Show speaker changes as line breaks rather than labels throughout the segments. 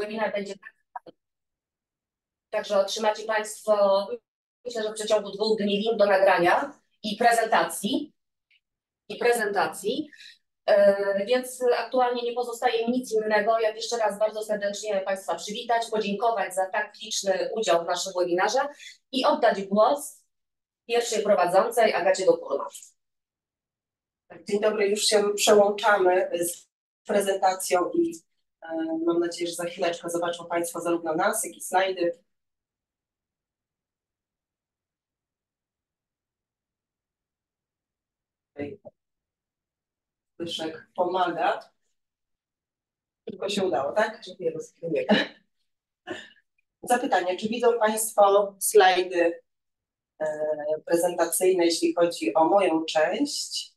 webinar będzie także otrzymacie Państwo, myślę, że w przeciągu 2 dni link do nagrania i prezentacji. Więc aktualnie nie pozostaje mi nic innego, jak jeszcze raz bardzo serdecznie Państwa przywitać, podziękować za tak liczny udział w naszym webinarze i oddać głos pierwszej prowadzącej, Agacie Dopurno.
Dzień dobry, już się przełączamy z prezentacją i mam nadzieję, że za chwileczkę zobaczą Państwo zarówno nas, jak i slajdy. Zbyszek pomaga. Tylko się udało, tak? Dziękuję bardzo. Zapytanie, czy widzą Państwo slajdy prezentacyjne, jeśli chodzi o moją część?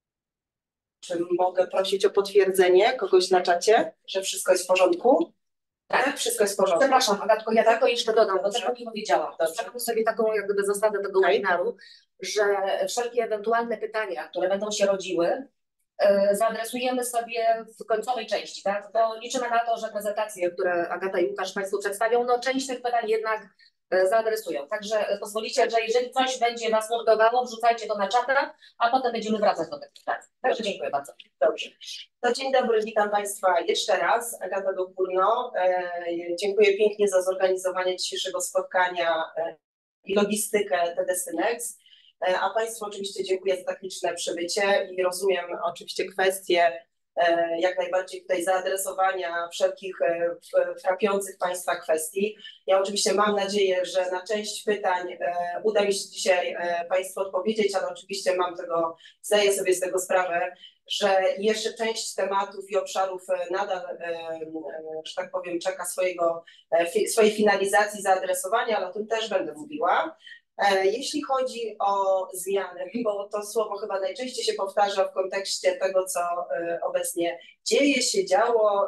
Czy mogę prosić o potwierdzenie kogoś na czacie, że wszystko jest w porządku? Tak, wszystko jest w porządku.
Przepraszam, Agatko, ja tylko jeszcze dodam, bo tego nie powiedziałam. Zrobię sobie taką jak gdyby zasadę tego webinaru, że wszelkie ewentualne pytania, które będą się rodziły, zaadresujemy sobie w końcowej części, tak? Bo liczymy na to, że prezentacje, które Agata i Łukasz Państwu przedstawią, no część tych pytań jednak zaadresują. Także pozwolicie, że jeżeli coś będzie Was nurtowało, wrzucajcie to na czata, a potem będziemy wracać do tych pytań. Także dziękuję bardzo.
Dobrze. To dzień dobry, witam Państwa jeszcze raz. Agata Dopurno. Dziękuję pięknie za zorganizowanie dzisiejszego spotkania i logistykę TD Synex. A Państwu oczywiście dziękuję za tak liczne przybycie i rozumiem oczywiście kwestie jak najbardziej tutaj zaadresowania wszelkich frapiących Państwa kwestii. Ja oczywiście mam nadzieję, że na część pytań uda mi się dzisiaj Państwu odpowiedzieć, ale oczywiście zdaję sobie z tego sprawę, że jeszcze część tematów i obszarów nadal, że tak powiem, czeka swojej finalizacji, zaadresowania, ale o tym też będę mówiła. Jeśli chodzi o zmiany, bo to słowo chyba najczęściej się powtarza w kontekście tego, co obecnie działo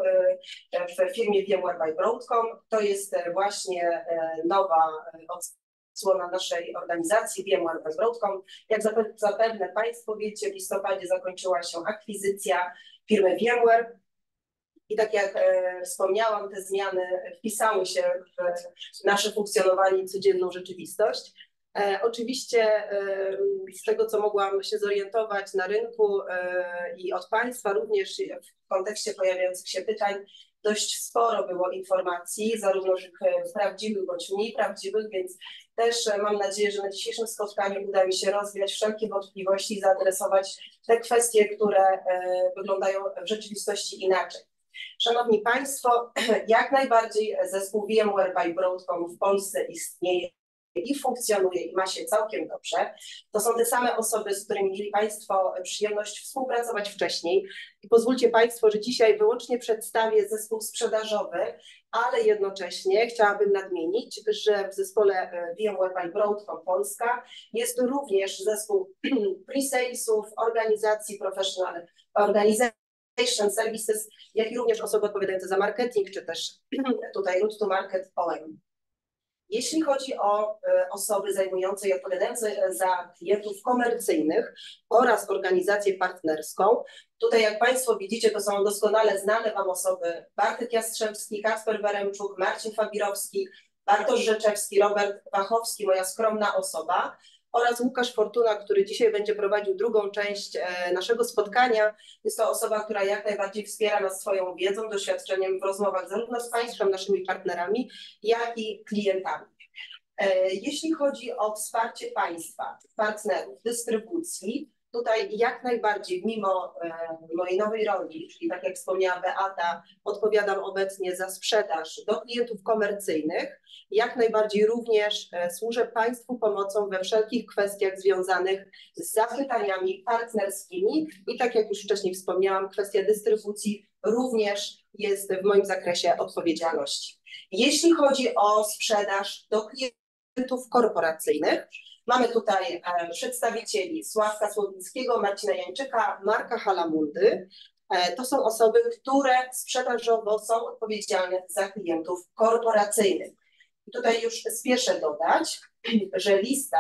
w firmie VMware by Broadcom, to jest właśnie nowa odsłona naszej organizacji VMware by Broadcom. Jak zapewne Państwo wiecie, w listopadzie zakończyła się akwizycja firmy VMware. I tak jak wspomniałam, te zmiany wpisały się w nasze funkcjonowanie i codzienną rzeczywistość. Oczywiście z tego, co mogłam się zorientować na rynku i od Państwa, również w kontekście pojawiających się pytań, dość sporo było informacji, zarówno prawdziwych bądź mniej prawdziwych, więc też mam nadzieję, że na dzisiejszym spotkaniu uda mi się rozwiać wszelkie wątpliwości i zaadresować te kwestie, które wyglądają w rzeczywistości inaczej. Szanowni Państwo, jak najbardziej zespół VMware by Broadcom w Polsce istnieje i funkcjonuje i ma się całkiem dobrze. To są te same osoby, z którymi mieli Państwo przyjemność współpracować wcześniej. I pozwólcie Państwo, że dzisiaj wyłącznie przedstawię zespół sprzedażowy, ale jednocześnie chciałabym nadmienić, że w zespole VMware by Broadcom Polska jest również zespół pre-salesów, organizacji professional, organization services, jak i również osoby odpowiadające za marketing, czy też tutaj route to market OM. Jeśli chodzi o osoby zajmujące i odpowiadające za klientów komercyjnych oraz organizację partnerską, tutaj jak Państwo widzicie, to są doskonale znane Wam osoby: Bartek Jastrzębski, Kacper Weremczuk, Marcin Fabirowski, Bartosz Rzeczewski, Robert Wachowski, moja skromna osoba, oraz Łukasz Fortuna, który dzisiaj będzie prowadził drugą część naszego spotkania. Jest to osoba, która jak najbardziej wspiera nas swoją wiedzą, doświadczeniem w rozmowach zarówno z Państwem, naszymi partnerami, jak i klientami. Jeśli chodzi o wsparcie Państwa, partnerów, dystrybucji, tutaj jak najbardziej, mimo mojej nowej roli, czyli tak jak wspomniała Beata, odpowiadam obecnie za sprzedaż do klientów komercyjnych. Jak najbardziej również służę Państwu pomocą we wszelkich kwestiach związanych z zapytaniami partnerskimi i tak jak już wcześniej wspomniałam, kwestia dystrybucji również jest w moim zakresie odpowiedzialności. Jeśli chodzi o sprzedaż do klientów korporacyjnych, mamy tutaj przedstawicieli Sławka Słowińskiego, Marcina Jańczyka, Marka Halamundy. To są osoby, które sprzedażowo są odpowiedzialne za klientów korporacyjnych. I tutaj już spieszę dodać, że lista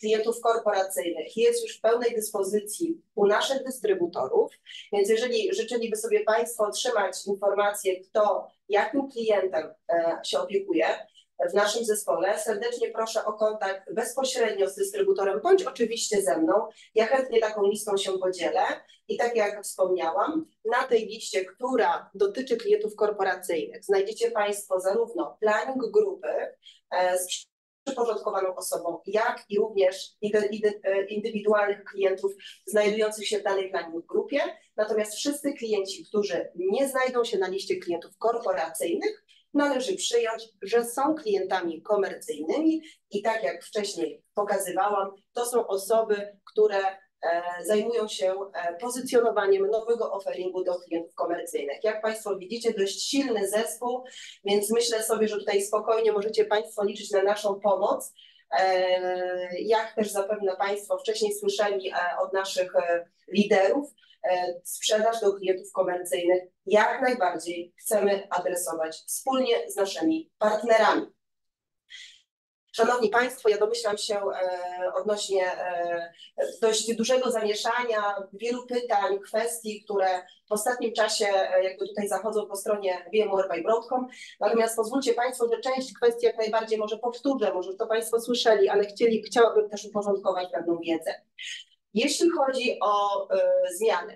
klientów korporacyjnych jest już w pełnej dyspozycji u naszych dystrybutorów, więc jeżeli życzyliby sobie Państwo otrzymać informację, kto jakim klientem się opiekuje w naszym zespole, serdecznie proszę o kontakt bezpośrednio z dystrybutorem, bądź oczywiście ze mną. Ja chętnie taką listą się podzielę i tak jak wspomniałam, na tej liście, która dotyczy klientów korporacyjnych, znajdziecie Państwo zarówno planning grupy z przyporządkowaną osobą, jak i również indywidualnych klientów znajdujących się w danej planning grupie. Natomiast wszyscy klienci, którzy nie znajdą się na liście klientów korporacyjnych, należy przyjąć, że są klientami komercyjnymi i tak jak wcześniej pokazywałam, to są osoby, które zajmują się pozycjonowaniem nowego offeringu do klientów komercyjnych. Jak Państwo widzicie, dość silny zespół, więc myślę sobie, że tutaj spokojnie możecie Państwo liczyć na naszą pomoc. Jak też zapewne Państwo wcześniej słyszeli od naszych liderów, sprzedaż do klientów komercyjnych jak najbardziej chcemy adresować wspólnie z naszymi partnerami. Szanowni Państwo, ja domyślam się odnośnie dość dużego zamieszania, wielu pytań, kwestii, które w ostatnim czasie jakby tutaj zachodzą po stronie VMware by Broadcom. Natomiast pozwólcie Państwo, że część kwestii jak najbardziej może powtórzę, może to Państwo słyszeli, ale chciałabym też uporządkować pewną wiedzę. Jeśli chodzi o zmiany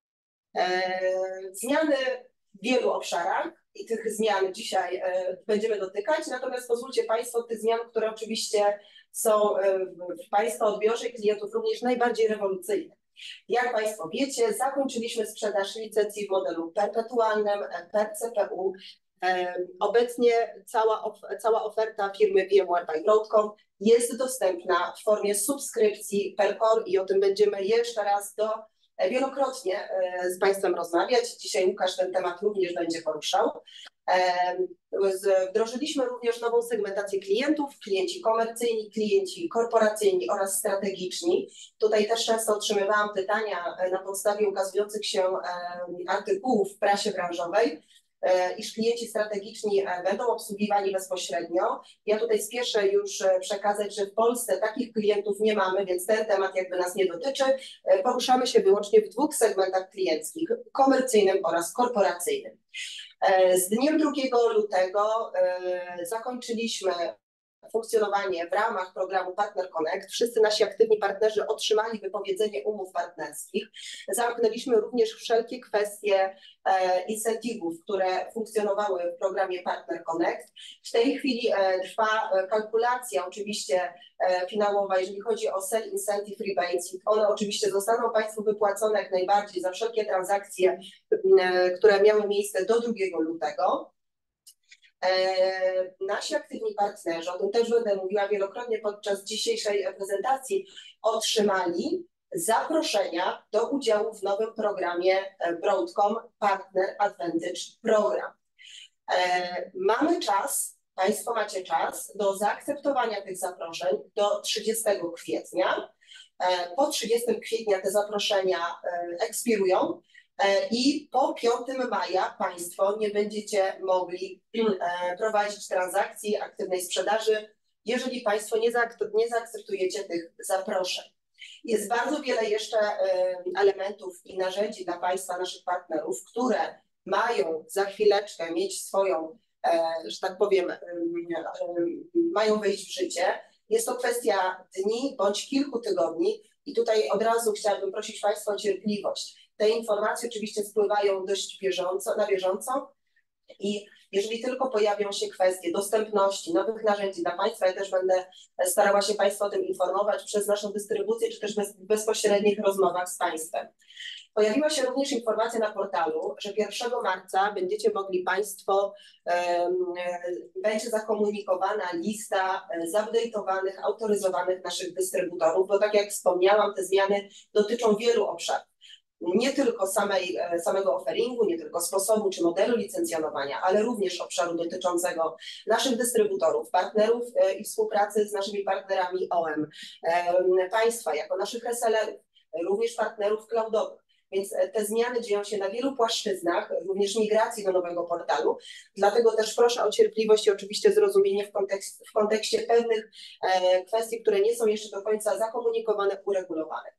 w wielu obszarach i tych zmian dzisiaj będziemy dotykać, natomiast pozwólcie Państwo tych zmian, które oczywiście są w Państwa odbiorze klientów również najbardziej rewolucyjne. Jak Państwo wiecie, zakończyliśmy sprzedaż licencji w modelu perpetualnym PERCPU. Obecnie cała oferta firmy VMware by Broadcom jest dostępna w formie subskrypcji per core i o tym będziemy jeszcze raz wielokrotnie z Państwem rozmawiać. Dzisiaj Łukasz ten temat również będzie poruszał. Wdrożyliśmy również nową segmentację klientów, klienci komercyjni, klienci korporacyjni oraz strategiczni. Tutaj też często otrzymywałam pytania na podstawie ukazujących się artykułów w prasie branżowej, iż klienci strategiczni będą obsługiwani bezpośrednio. Ja tutaj spieszę już przekazać, że w Polsce takich klientów nie mamy, więc ten temat jakby nas nie dotyczy. Poruszamy się wyłącznie w dwóch segmentach klienckich, komercyjnym oraz korporacyjnym. Z dniem 2 lutego zakończyliśmy funkcjonowanie w ramach programu Partner Connect. Wszyscy nasi aktywni partnerzy otrzymali wypowiedzenie umów partnerskich. Zamknęliśmy również wszelkie kwestie incentywów, które funkcjonowały w programie Partner Connect. W tej chwili trwa kalkulacja oczywiście finałowa, jeżeli chodzi o Sell Incentive Rebates. One oczywiście zostaną Państwu wypłacone jak najbardziej za wszelkie transakcje, które miały miejsce do 2 lutego. Nasi aktywni partnerzy, o tym też będę mówiła wielokrotnie podczas dzisiejszej prezentacji, otrzymali zaproszenia do udziału w nowym programie Broadcom Partner Advantage Program. Mamy czas, Państwo macie czas do zaakceptowania tych zaproszeń do 30 kwietnia. Po 30 kwietnia te zaproszenia ekspirują. I po 5 maja Państwo nie będziecie mogli prowadzić transakcji aktywnej sprzedaży, jeżeli Państwo nie zaakceptujecie tych zaproszeń. Jest bardzo wiele jeszcze elementów i narzędzi dla Państwa, naszych partnerów, które mają za chwileczkę mieć swoją, że tak powiem, mają wejść w życie. Jest to kwestia dni bądź kilku tygodni i tutaj od razu chciałabym prosić Państwa o cierpliwość. Te informacje oczywiście spływają dość na bieżąco i jeżeli tylko pojawią się kwestie dostępności nowych narzędzi dla Państwa, ja też będę starała się Państwa o tym informować przez naszą dystrybucję, czy też w bezpośrednich rozmowach z Państwem. Pojawiła się również informacja na portalu, że 1 marca będziecie mogli Państwo, będzie zakomunikowana lista zupdate'owanych, autoryzowanych naszych dystrybutorów, bo tak jak wspomniałam, te zmiany dotyczą wielu obszarów. Nie tylko samego offeringu, nie tylko sposobu czy modelu licencjonowania, ale również obszaru dotyczącego naszych dystrybutorów, partnerów i współpracy z naszymi partnerami OEM, Państwa jako naszych resellerów, również partnerów cloudowych. Więc te zmiany dzieją się na wielu płaszczyznach, również migracji do nowego portalu. Dlatego też proszę o cierpliwość i oczywiście zrozumienie w kontekście pewnych kwestii, które nie są jeszcze do końca zakomunikowane, uregulowane.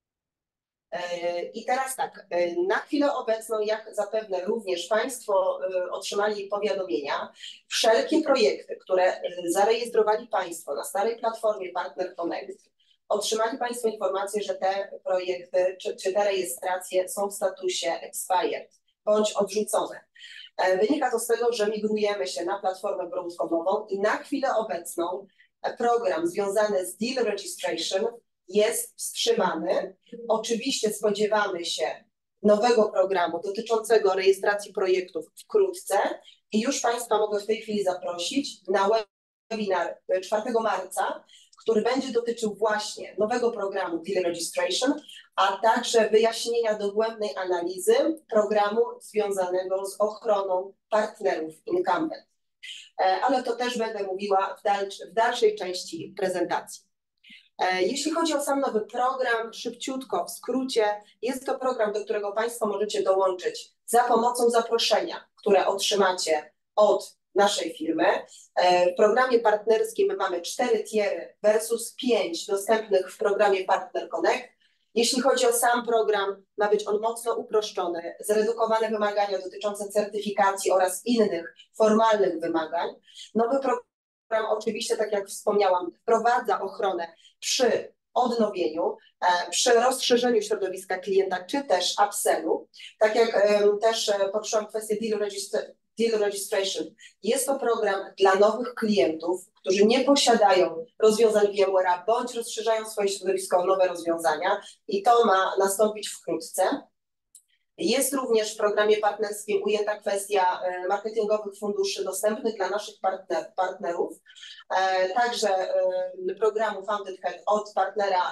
I teraz tak, na chwilę obecną, jak zapewne również Państwo otrzymali powiadomienia, wszelkie projekty, które zarejestrowali Państwo na starej platformie Partner Connect, otrzymali Państwo informację, że te projekty czy te rejestracje są w statusie expired bądź odrzucone. Wynika to z tego, że migrujemy się na platformę broadcomową i na chwilę obecną program związany z deal registration jest wstrzymany. Oczywiście spodziewamy się nowego programu dotyczącego rejestracji projektów wkrótce i już Państwa mogę w tej chwili zaprosić na webinar 4 marca, który będzie dotyczył właśnie nowego programu Deal Registration, a także wyjaśnienia dogłębnej analizy programu związanego z ochroną partnerów incumbent. Ale to też będę mówiła w dalszej części prezentacji. Jeśli chodzi o sam nowy program, szybciutko, w skrócie, jest to program, do którego Państwo możecie dołączyć za pomocą zaproszenia, które otrzymacie od naszej firmy. W programie partnerskim mamy 4 tiery versus 5 dostępnych w programie Partner Connect. Jeśli chodzi o sam program, ma być on mocno uproszczony, zredukowane wymagania dotyczące certyfikacji oraz innych formalnych wymagań. Nowy program oczywiście, tak jak wspomniałam, wprowadza ochronę przy odnowieniu, przy rozszerzeniu środowiska klienta, czy też upsellu. Tak jak też poruszyłam kwestię Deal Registration. Jest to program dla nowych klientów, którzy nie posiadają rozwiązań VMware'a bądź rozszerzają swoje środowisko o nowe rozwiązania i to ma nastąpić wkrótce. Jest również w programie partnerskim ujęta kwestia marketingowych funduszy dostępnych dla naszych partnerów, także programu Founded Head od partnera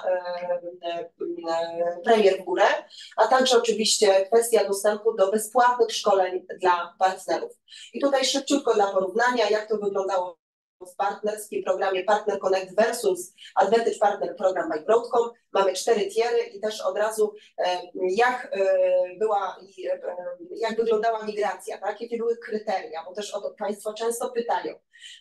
Premier w górę, a także oczywiście kwestia dostępu do bezpłatnych szkoleń dla partnerów. I tutaj szybciutko dla porównania, jak to wyglądało w partnerskim programie Partner Connect versus Advantage Partner Program by Broadcom. Mamy 4 tiery i też od razu jak wyglądała migracja, tak? Jakie były kryteria, bo też o to Państwo często pytają.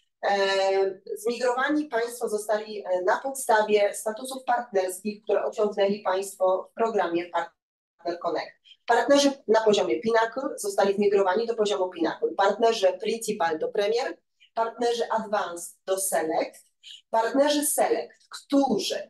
Zmigrowani Państwo zostali na podstawie statusów partnerskich, które osiągnęli Państwo w programie Partner Connect. Partnerzy na poziomie Pinnacle zostali zmigrowani do poziomu Pinnacle. Partnerzy Principal do Premier, partnerzy Advanced do Select, partnerzy Select, którzy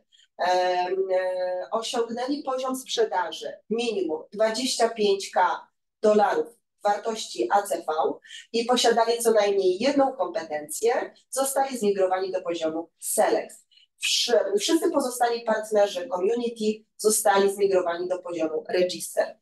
osiągnęli poziom sprzedaży minimum 25K dolarów wartości ACV i posiadali co najmniej jedną kompetencję, zostali zmigrowani do poziomu Select. Wszyscy pozostali partnerzy Community zostali zmigrowani do poziomu Register.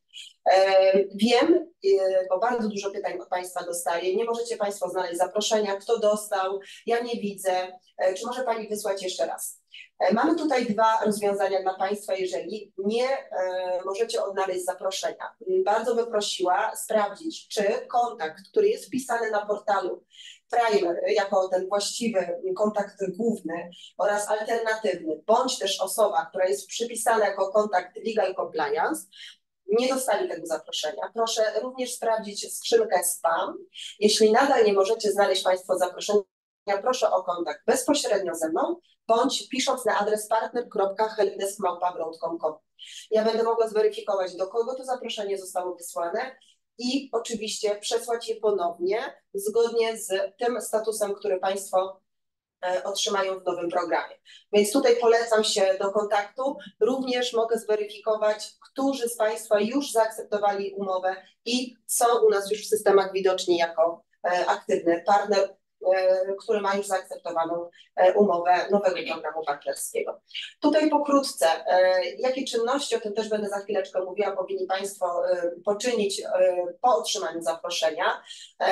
Wiem, bo bardzo dużo pytań od Państwa dostaję, nie możecie Państwo znaleźć zaproszenia, kto dostał, ja nie widzę, czy może Pani wysłać jeszcze raz? Mamy tutaj 2 rozwiązania dla Państwa, jeżeli nie możecie odnaleźć zaproszenia. Bardzo bym prosiła sprawdzić, czy kontakt, który jest wpisany na portalu Primer jako ten właściwy kontakt główny oraz alternatywny, bądź też osoba, która jest przypisana jako kontakt Legal Compliance, nie dostali tego zaproszenia. Proszę również sprawdzić skrzynkę spam. Jeśli nadal nie możecie znaleźć Państwo zaproszenia, proszę o kontakt bezpośrednio ze mną, bądź pisząc na adres partner.helpdesk@broadcom.com. Ja będę mogła zweryfikować, do kogo to zaproszenie zostało wysłane i oczywiście przesłać je ponownie, zgodnie z tym statusem, który Państwo otrzymają w nowym programie. Więc tutaj polecam się do kontaktu. Również mogę zweryfikować, którzy z Państwa już zaakceptowali umowę i są u nas już w systemach widoczni jako aktywny partner, który ma już zaakceptowaną umowę nowego programu partnerskiego. Tutaj pokrótce, jakie czynności, o tym też będę za chwileczkę mówiła, powinni Państwo poczynić po otrzymaniu zaproszenia.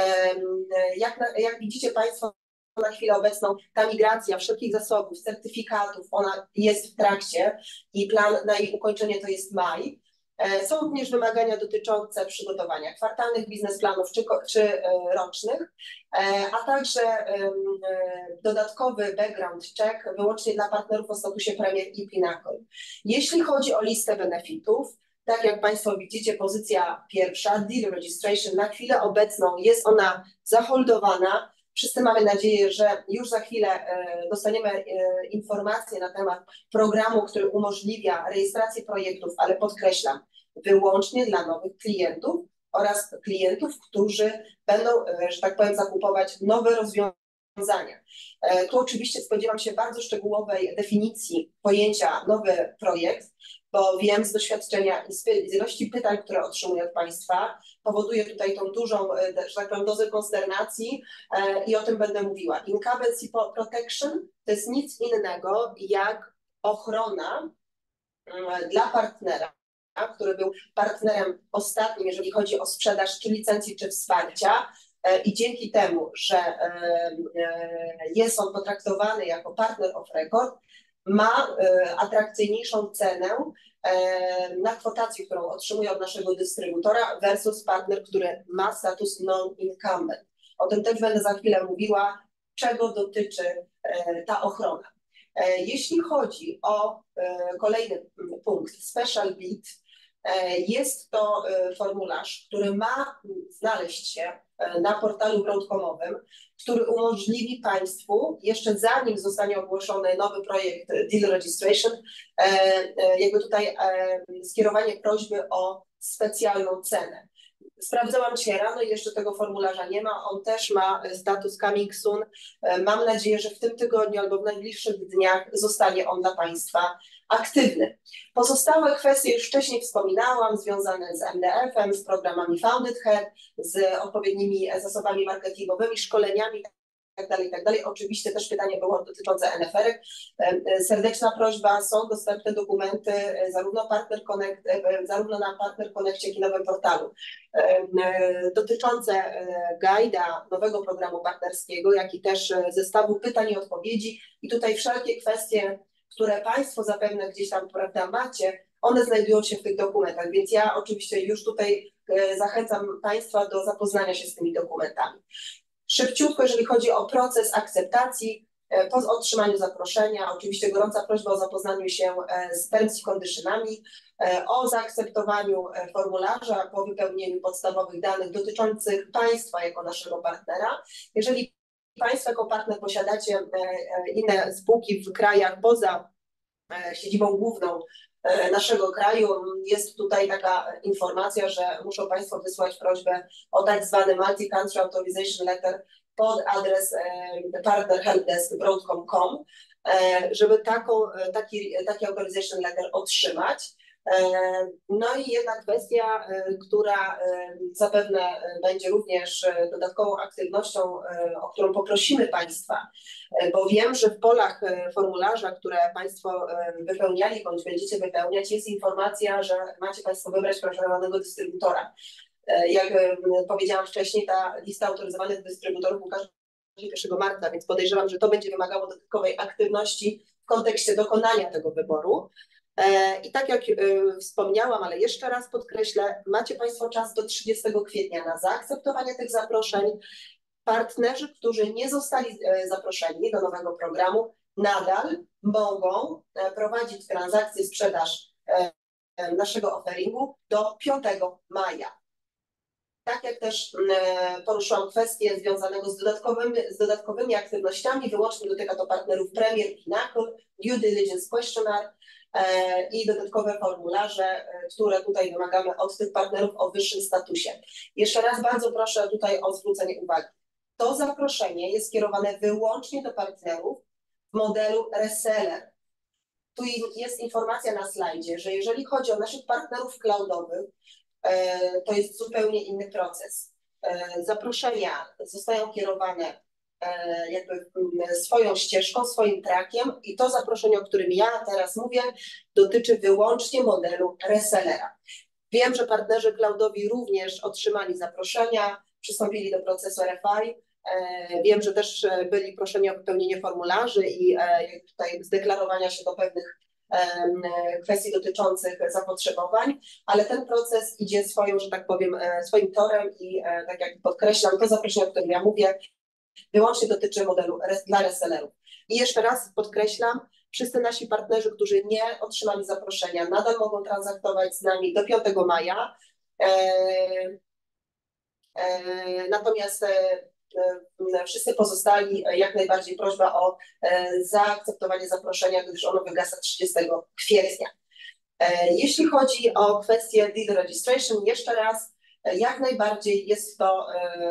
Jak widzicie Państwo, na chwilę obecną ta migracja wszelkich zasobów, certyfikatów, ona jest w trakcie i plan na jej ukończenie to jest maj. Są również wymagania dotyczące przygotowania kwartalnych biznesplanów czy rocznych, a także dodatkowy background check wyłącznie dla partnerów o statusie Premier i Pinnacle. Jeśli chodzi o listę benefitów, Tak jak Państwo widzicie, pozycja pierwsza, deal registration, na chwilę obecną jest ona zaholdowana. Wszyscy mamy nadzieję, że już za chwilę dostaniemy informacje na temat programu, który umożliwia rejestrację projektów, ale podkreślam, wyłącznie dla nowych klientów oraz klientów, którzy będą, że tak powiem, zakupować nowe rozwiązania. Tu oczywiście spodziewam się bardzo szczegółowej definicji pojęcia nowy projekt, bo wiem z doświadczenia i z ilości pytań, które otrzymuję od Państwa, powoduje tutaj tą dużą, że tak powiem, dozę konsternacji i o tym będę mówiła. Incumbency protection to jest nic innego jak ochrona dla partnera, który był partnerem ostatnim, jeżeli chodzi o sprzedaż czy licencji, czy wsparcia. I dzięki temu, że jest on potraktowany jako partner of record, ma atrakcyjniejszą cenę na kwotację, którą otrzymuje od naszego dystrybutora versus partner, który ma status non-incumbent. O tym też będę za chwilę mówiła, czego dotyczy ta ochrona. Jeśli chodzi o kolejny punkt, special bid, jest to formularz, który ma znaleźć się na portalu broadcomowym, który umożliwi Państwu, jeszcze zanim zostanie ogłoszony nowy projekt Deal Registration, jakby tutaj skierowanie prośby o specjalną cenę. Sprawdzałam dzisiaj rano i jeszcze tego formularza nie ma. On też ma status coming soon. Mam nadzieję, że w tym tygodniu albo w najbliższych dniach zostanie on dla Państwa aktywny. Pozostałe kwestie już wcześniej wspominałam, związane z MDF-em, z programami Founded Head, z odpowiednimi zasobami marketingowymi, szkoleniami itd. Oczywiście też pytanie było dotyczące NFR-ek. Serdeczna prośba, są dostępne dokumenty zarówno na Partner Connect, jak i nowym portalu dotyczące guida nowego programu partnerskiego, jak i też zestawu pytań i odpowiedzi. I tutaj wszelkie kwestie, które Państwo zapewne gdzieś tam, prawda, macie, one znajdują się w tych dokumentach, więc ja oczywiście już tutaj zachęcam Państwa do zapoznania się z tymi dokumentami. Szybciutko, jeżeli chodzi o proces akceptacji, po otrzymaniu zaproszenia, oczywiście gorąca prośba o zapoznaniu się z terms i conditionami, o zaakceptowaniu formularza po wypełnieniu podstawowych danych dotyczących Państwa jako naszego partnera. Jeżeli Państwo jako partner posiadacie inne spółki w krajach poza siedzibą główną naszego kraju, jest tutaj taka informacja, że muszą Państwo wysłać prośbę o tak zwany Multi-Country Authorization Letter pod adres partnerhelpdesk.broadcom.com, żeby taki authorization letter otrzymać. No i jedna kwestia, która zapewne będzie również dodatkową aktywnością, o którą poprosimy Państwa, bo wiem, że w polach formularza, które Państwo wypełniali bądź będziecie wypełniać, jest informacja, że macie Państwo wybrać preferowanego dystrybutora. Jak powiedziałam wcześniej, ta lista autoryzowanych dystrybutorów ukaże się 1 marca, więc podejrzewam, że to będzie wymagało dodatkowej aktywności w kontekście dokonania tego wyboru. I tak jak wspomniałam, ale jeszcze raz podkreślę, macie Państwo czas do 30 kwietnia na zaakceptowanie tych zaproszeń. Partnerzy, którzy nie zostali zaproszeni do nowego programu, nadal mogą prowadzić transakcje sprzedaż naszego offeringu do 5 maja. Tak jak też poruszyłam kwestię związanego z dodatkowymi aktywnościami, wyłącznie dotyka to partnerów Premier, Pinnacle, Due Diligence Questionnaire i dodatkowe formularze, które tutaj wymagamy od tych partnerów o wyższym statusie. Jeszcze raz bardzo proszę tutaj o zwrócenie uwagi. To zaproszenie jest skierowane wyłącznie do partnerów w modelu reseller. Tu jest informacja na slajdzie, że jeżeli chodzi o naszych partnerów cloudowych, to jest zupełnie inny proces. Zaproszenia zostają kierowane jakby swoją ścieżką, swoim trackiem i to zaproszenie, o którym ja teraz mówię, dotyczy wyłącznie modelu resellera. Wiem, że partnerzy cloudowi również otrzymali zaproszenia, przystąpili do procesu RFI. Wiem, że też byli proszeni o wypełnienie formularzy i tutaj zdeklarowania się do pewnych kwestii dotyczących zapotrzebowań, ale ten proces idzie swoją, że tak powiem, swoim torem i tak jak podkreślam, to zaproszenie, o którym ja mówię, wyłącznie dotyczy modelu dla resellerów. I jeszcze raz podkreślam, Wszyscy nasi partnerzy, którzy nie otrzymali zaproszenia, nadal mogą transaktować z nami do 5 maja. Natomiast wszyscy pozostali, jak najbardziej prośba o zaakceptowanie zaproszenia, gdyż ono wygasa 30 kwietnia. Jeśli chodzi o kwestię deal registration, jeszcze raz, jak najbardziej jest to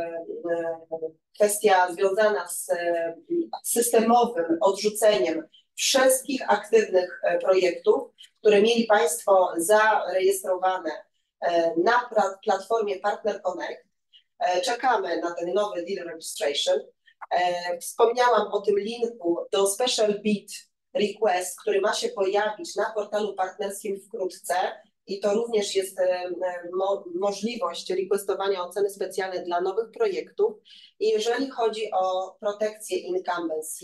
kwestia związana z systemowym odrzuceniem wszystkich aktywnych projektów, które mieli Państwo zarejestrowane na platformie Partner Connect. Czekamy na ten nowy deal registration. Wspomniałam o tym linku do Special Bid Request, który ma się pojawić na portalu partnerskim wkrótce i to również jest możliwość requestowania oceny specjalnej dla nowych projektów. I jeżeli chodzi o protekcję incumbency,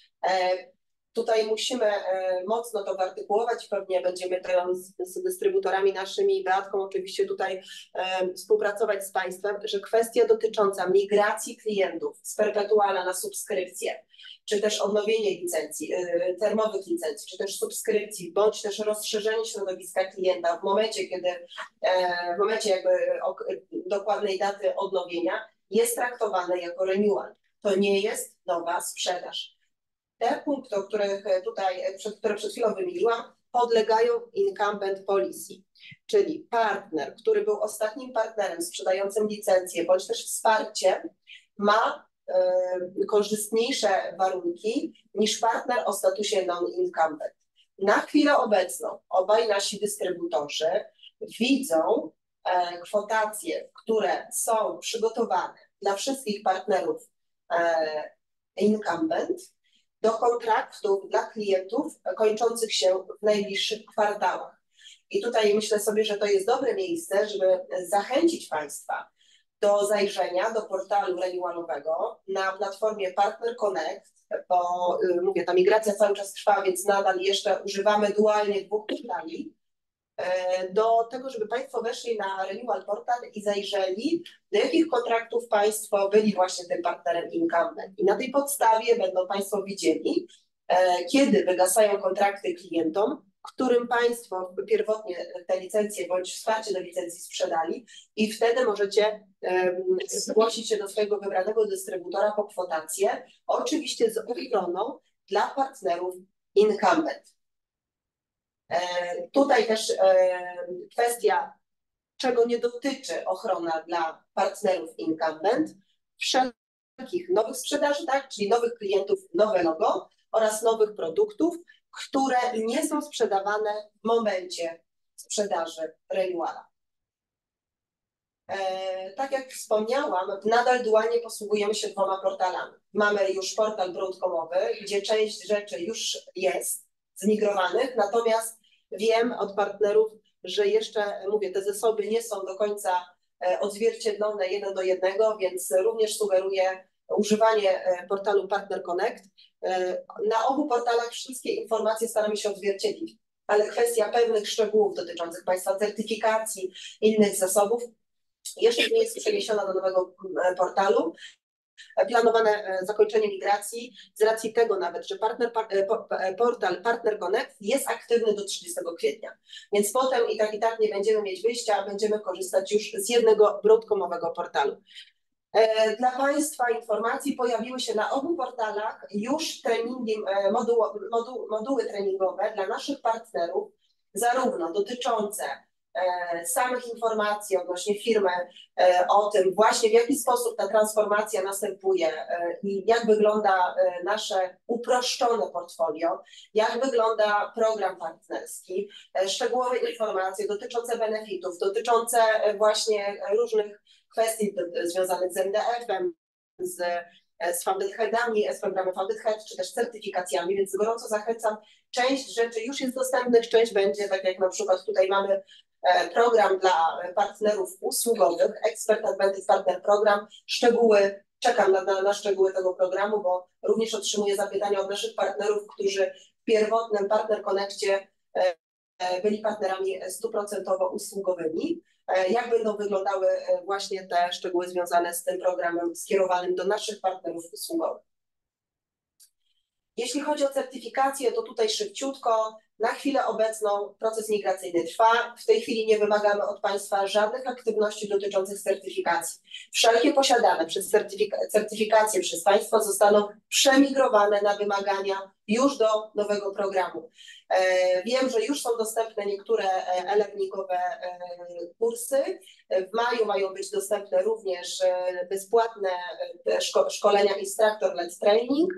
tutaj musimy mocno to wyartykułować, pewnie będziemy to z dystrybutorami naszymi, Beatką oczywiście tutaj współpracować z Państwem, że kwestia dotycząca migracji klientów z perpetuala na subskrypcję, czy też odnowienie licencji, termowych licencji, czy też subskrypcji, bądź też rozszerzenie środowiska klienta w momencie, kiedy w momencie jakby dokładnej daty odnowienia jest traktowane jako renewal. To nie jest nowa sprzedaż. Te punkty, o których tutaj, które przed chwilą wymieniłam, podlegają incumbent policy, czyli partner, który był ostatnim partnerem sprzedającym licencję, bądź też wsparcie, ma korzystniejsze warunki niż partner o statusie non-incumbent. Na chwilę obecną obaj nasi dystrybutorzy widzą kwotacje, które są przygotowane dla wszystkich partnerów incumbent do kontraktów dla klientów kończących się w najbliższych kwartałach. I tutaj myślę sobie, że to jest dobre miejsce, żeby zachęcić Państwa do zajrzenia do portalu renewalowego na platformie Partner Connect, bo mówię, ta migracja cały czas trwa, więc nadal jeszcze używamy dualnie 2 portali, do tego, żeby Państwo weszli na Renewal Portal i zajrzeli, do jakich kontraktów Państwo byli właśnie tym partnerem incumbent. I na tej podstawie będą Państwo widzieli, kiedy wygasają kontrakty klientom, którym Państwo pierwotnie te licencje bądź wsparcie do licencji sprzedali i wtedy możecie zgłosić się do swojego wybranego dystrybutora po kwotację, oczywiście z ochroną dla partnerów incumbent. Tutaj też kwestia, czego nie dotyczy ochrona dla partnerów incumbent, wszelkich nowych sprzedaży, tak, czyli nowych klientów, nowe logo oraz nowych produktów, które nie są sprzedawane w momencie sprzedaży renewala. Tak jak wspomniałam, nadal dualnie posługujemy się 2 portalami. Mamy już portal broadcomowy, gdzie część rzeczy już jest zmigrowanych, natomiast wiem od partnerów, że jeszcze, mówię, te zasoby nie są do końca odzwierciedlone 1 do 1, więc również sugeruję używanie portalu Partner Connect. Na obu portalach wszystkie informacje staramy się odzwierciedlić, ale kwestia pewnych szczegółów dotyczących Państwa certyfikacji, innych zasobów jeszcze nie jest przeniesiona do nowego portalu. Planowane zakończenie migracji z racji tego nawet, że portal Partner Connect jest aktywny do 30 kwietnia, więc potem i tak nie będziemy mieć wyjścia, będziemy korzystać już z jednego broadcomowego portalu. Dla Państwa informacji pojawiły się na obu portalach już treningi, moduły treningowe dla naszych partnerów, zarówno dotyczące samych informacji odnośnie firmy, o tym właśnie w jaki sposób ta transformacja następuje i jak wygląda nasze uproszczone portfolio, jak wygląda program partnerski, szczegółowe informacje dotyczące benefitów, dotyczące właśnie różnych kwestii związanych z MDF-em, z Founded Headami, z programem Founded Head, czy też certyfikacjami, więc gorąco zachęcam. Część rzeczy już jest dostępnych, część będzie, tak jak na przykład tutaj mamy program dla partnerów usługowych, Expert Advantage Partner Program. Szczegóły, czekam na szczegóły tego programu, bo również otrzymuję zapytania od naszych partnerów, którzy w pierwotnym Partner Connectie byli partnerami 100% usługowymi. Jak będą wyglądały właśnie te szczegóły związane z tym programem skierowanym do naszych partnerów usługowych. Jeśli chodzi o certyfikację, to tutaj szybciutko. Na chwilę obecną proces migracyjny trwa. W tej chwili nie wymagamy od Państwa żadnych aktywności dotyczących certyfikacji. Wszelkie posiadane przez certyfikacje przez Państwa zostaną przemigrowane na wymagania już do nowego programu. Wiem, że już są dostępne niektóre e-learningowe kursy. W maju mają być dostępne również bezpłatne szkolenia Instructor-led Training.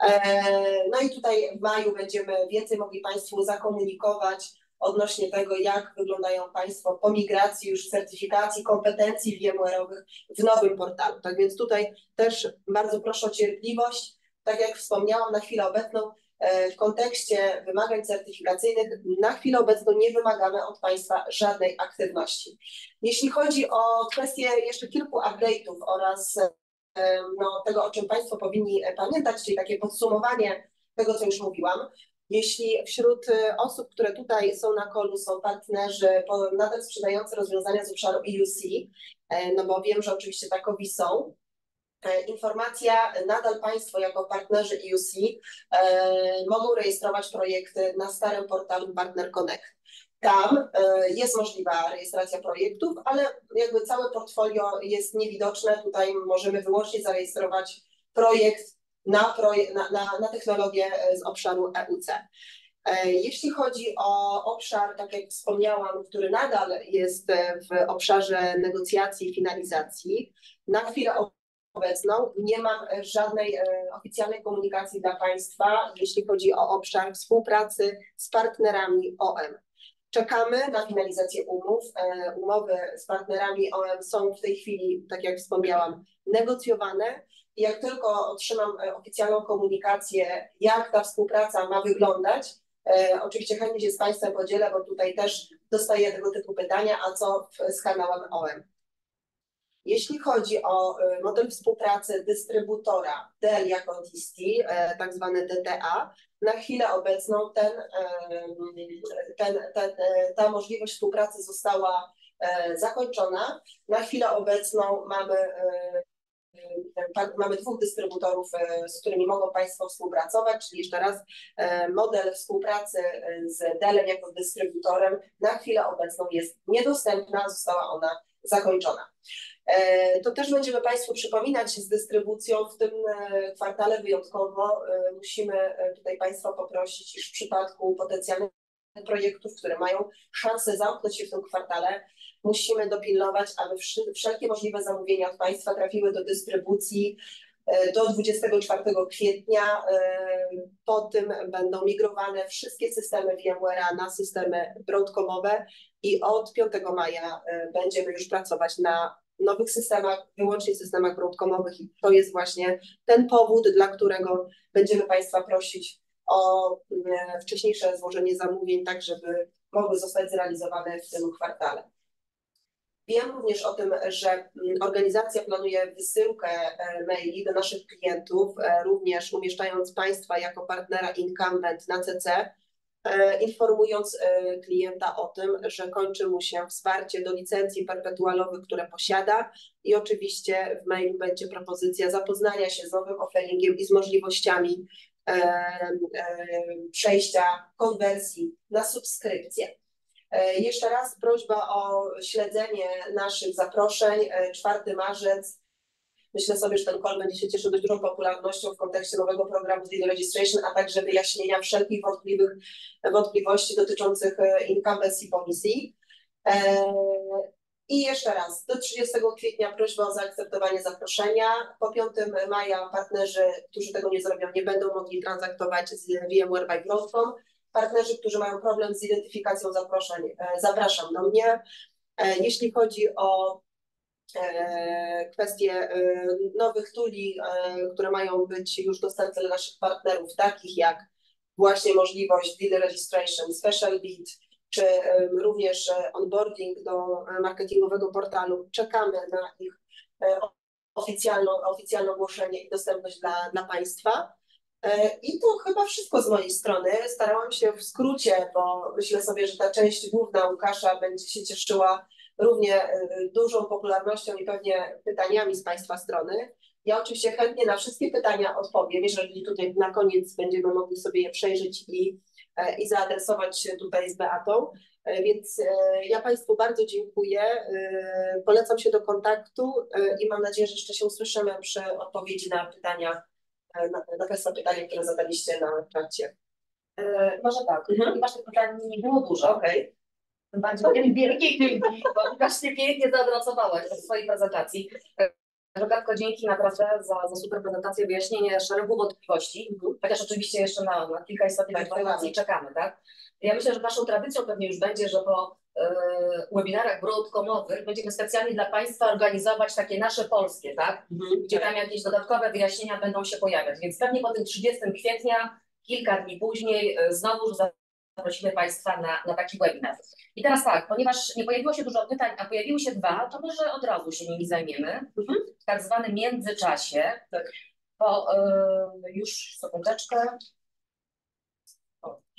No i tutaj w maju będziemy więcej mogli Państwu zakomunikować odnośnie tego, jak wyglądają Państwo po migracji już certyfikacji kompetencji VMware-owych w nowym portalu. Tak więc tutaj też bardzo proszę o cierpliwość. Tak jak wspomniałam, na chwilę obecną w kontekście wymagań certyfikacyjnych na chwilę obecną nie wymagamy od Państwa żadnej aktywności. Jeśli chodzi o kwestię jeszcze kilku update'ów oraz tego, o czym Państwo powinni pamiętać, czyli takie podsumowanie tego, co już mówiłam. Jeśli wśród osób, które tutaj są na callu, są partnerzy nadal sprzedający rozwiązania z obszaru EUC, no bo wiem, że oczywiście takowi są, informacja, nadal Państwo jako partnerzy EUC mogą rejestrować projekty na starym portalu Partner Connect. Tam jest możliwa rejestracja projektów, ale jakby całe portfolio jest niewidoczne. Tutaj możemy wyłącznie zarejestrować projekt na technologię z obszaru EUC. Jeśli chodzi o obszar, tak jak wspomniałam, który nadal jest w obszarze negocjacji i finalizacji, na chwilę obecną nie mam żadnej oficjalnej komunikacji dla Państwa, jeśli chodzi o obszar współpracy z partnerami OM. Czekamy na finalizację umów. Umowy z partnerami OM są w tej chwili, tak jak wspomniałam, negocjowane. I jak tylko otrzymam oficjalną komunikację, jak ta współpraca ma wyglądać, oczywiście chętnie się z Państwem podzielę, bo tutaj też dostaję tego typu pytania, a co z kanałem OM. Jeśli chodzi o model współpracy dystrybutora Dell jako DISTI, tak zwane DTA, na chwilę obecną ta możliwość współpracy została zakończona. Na chwilę obecną mamy dwóch dystrybutorów, z którymi mogą Państwo współpracować, czyli jeszcze raz model współpracy z Dellem jako dystrybutorem na chwilę obecną jest niedostępna, została ona zakończona. To też będziemy Państwu przypominać z dystrybucją w tym kwartale wyjątkowo. Musimy tutaj Państwa poprosić, iż w przypadku potencjalnych projektów, które mają szansę zamknąć się w tym kwartale, musimy dopilnować, aby wszelkie możliwe zamówienia od Państwa trafiły do dystrybucji do 24 kwietnia. Po tym będą migrowane wszystkie systemy VMware'a na systemy Broadcomowe i od 5 maja będziemy już pracować na nowych systemach, wyłącznie systemach Broadcomowych i to jest właśnie ten powód, dla którego będziemy Państwa prosić o wcześniejsze złożenie zamówień, tak żeby mogły zostać zrealizowane w tym kwartale. Wiem również o tym, że organizacja planuje wysyłkę maili do naszych klientów, również umieszczając Państwa jako partnera incumbent na CC, informując klienta o tym, że kończy mu się wsparcie do licencji perpetualowych, które posiada i oczywiście w mailu będzie propozycja zapoznania się z nowym offeringiem i z możliwościami przejścia konwersji na subskrypcję. Jeszcze raz prośba o śledzenie naszych zaproszeń. 4 marzec. Myślę sobie, że ten call będzie się cieszył dość dużą popularnością w kontekście nowego programu Deal Registration, a także wyjaśnienia wszelkich wątpliwości dotyczących incumbency policy. I jeszcze raz, do 30 kwietnia prośba o zaakceptowanie zaproszenia. Po 5 maja partnerzy, którzy tego nie zrobią, nie będą mogli transaktować z VMware by Broadcom. Partnerzy, którzy mają problem z identyfikacją zaproszeń, zapraszam do mnie. Jeśli chodzi o kwestie nowych tuli, które mają być już dostępne dla naszych partnerów, takich jak właśnie możliwość Deal Registration, Special Bid, czy również onboarding do marketingowego portalu. Czekamy na ich oficjalne ogłoszenie i dostępność dla Państwa. I to chyba wszystko z mojej strony. Starałam się w skrócie, bo myślę sobie, że ta część główna Łukasza będzie się cieszyła równie dużą popularnością i pewnie pytaniami z Państwa strony. Ja oczywiście chętnie na wszystkie pytania odpowiem, jeżeli tutaj na koniec będziemy mogli sobie je przejrzeć i zaadresować się tutaj z Beatą. Więc ja Państwu bardzo dziękuję. Polecam się do kontaktu i mam nadzieję, że jeszcze się usłyszymy przy odpowiedzi na pytania, na Państwa pytania, które zadaliście na czacie.
Może tak. Ponieważ tych pytań nie było dużo.
Okej.
Tym bardziej wielkiej dzięki, bo właśnie pięknie zaadresowałaś w swojej prezentacji. Rogatko, dzięki naprawdę za super prezentację, wyjaśnienie szeregu wątpliwości, chociaż oczywiście jeszcze na kilka istotnych informacji czekamy, tak? Ja myślę, że naszą tradycją pewnie już będzie, że po webinarach broadcomowych będziemy specjalnie dla Państwa organizować takie nasze polskie, tak? Gdzie tam jakieś dodatkowe wyjaśnienia będą się pojawiać, więc pewnie po tym 30 kwietnia, kilka dni później, znowu zaprosimy Państwa na taki webinar. I teraz tak, ponieważ nie pojawiło się dużo pytań, a pojawiły się dwa, to może od razu się nimi zajmiemy. W tak zwanym międzyczasie.
Tak.
Po, już sekundeczkę. O.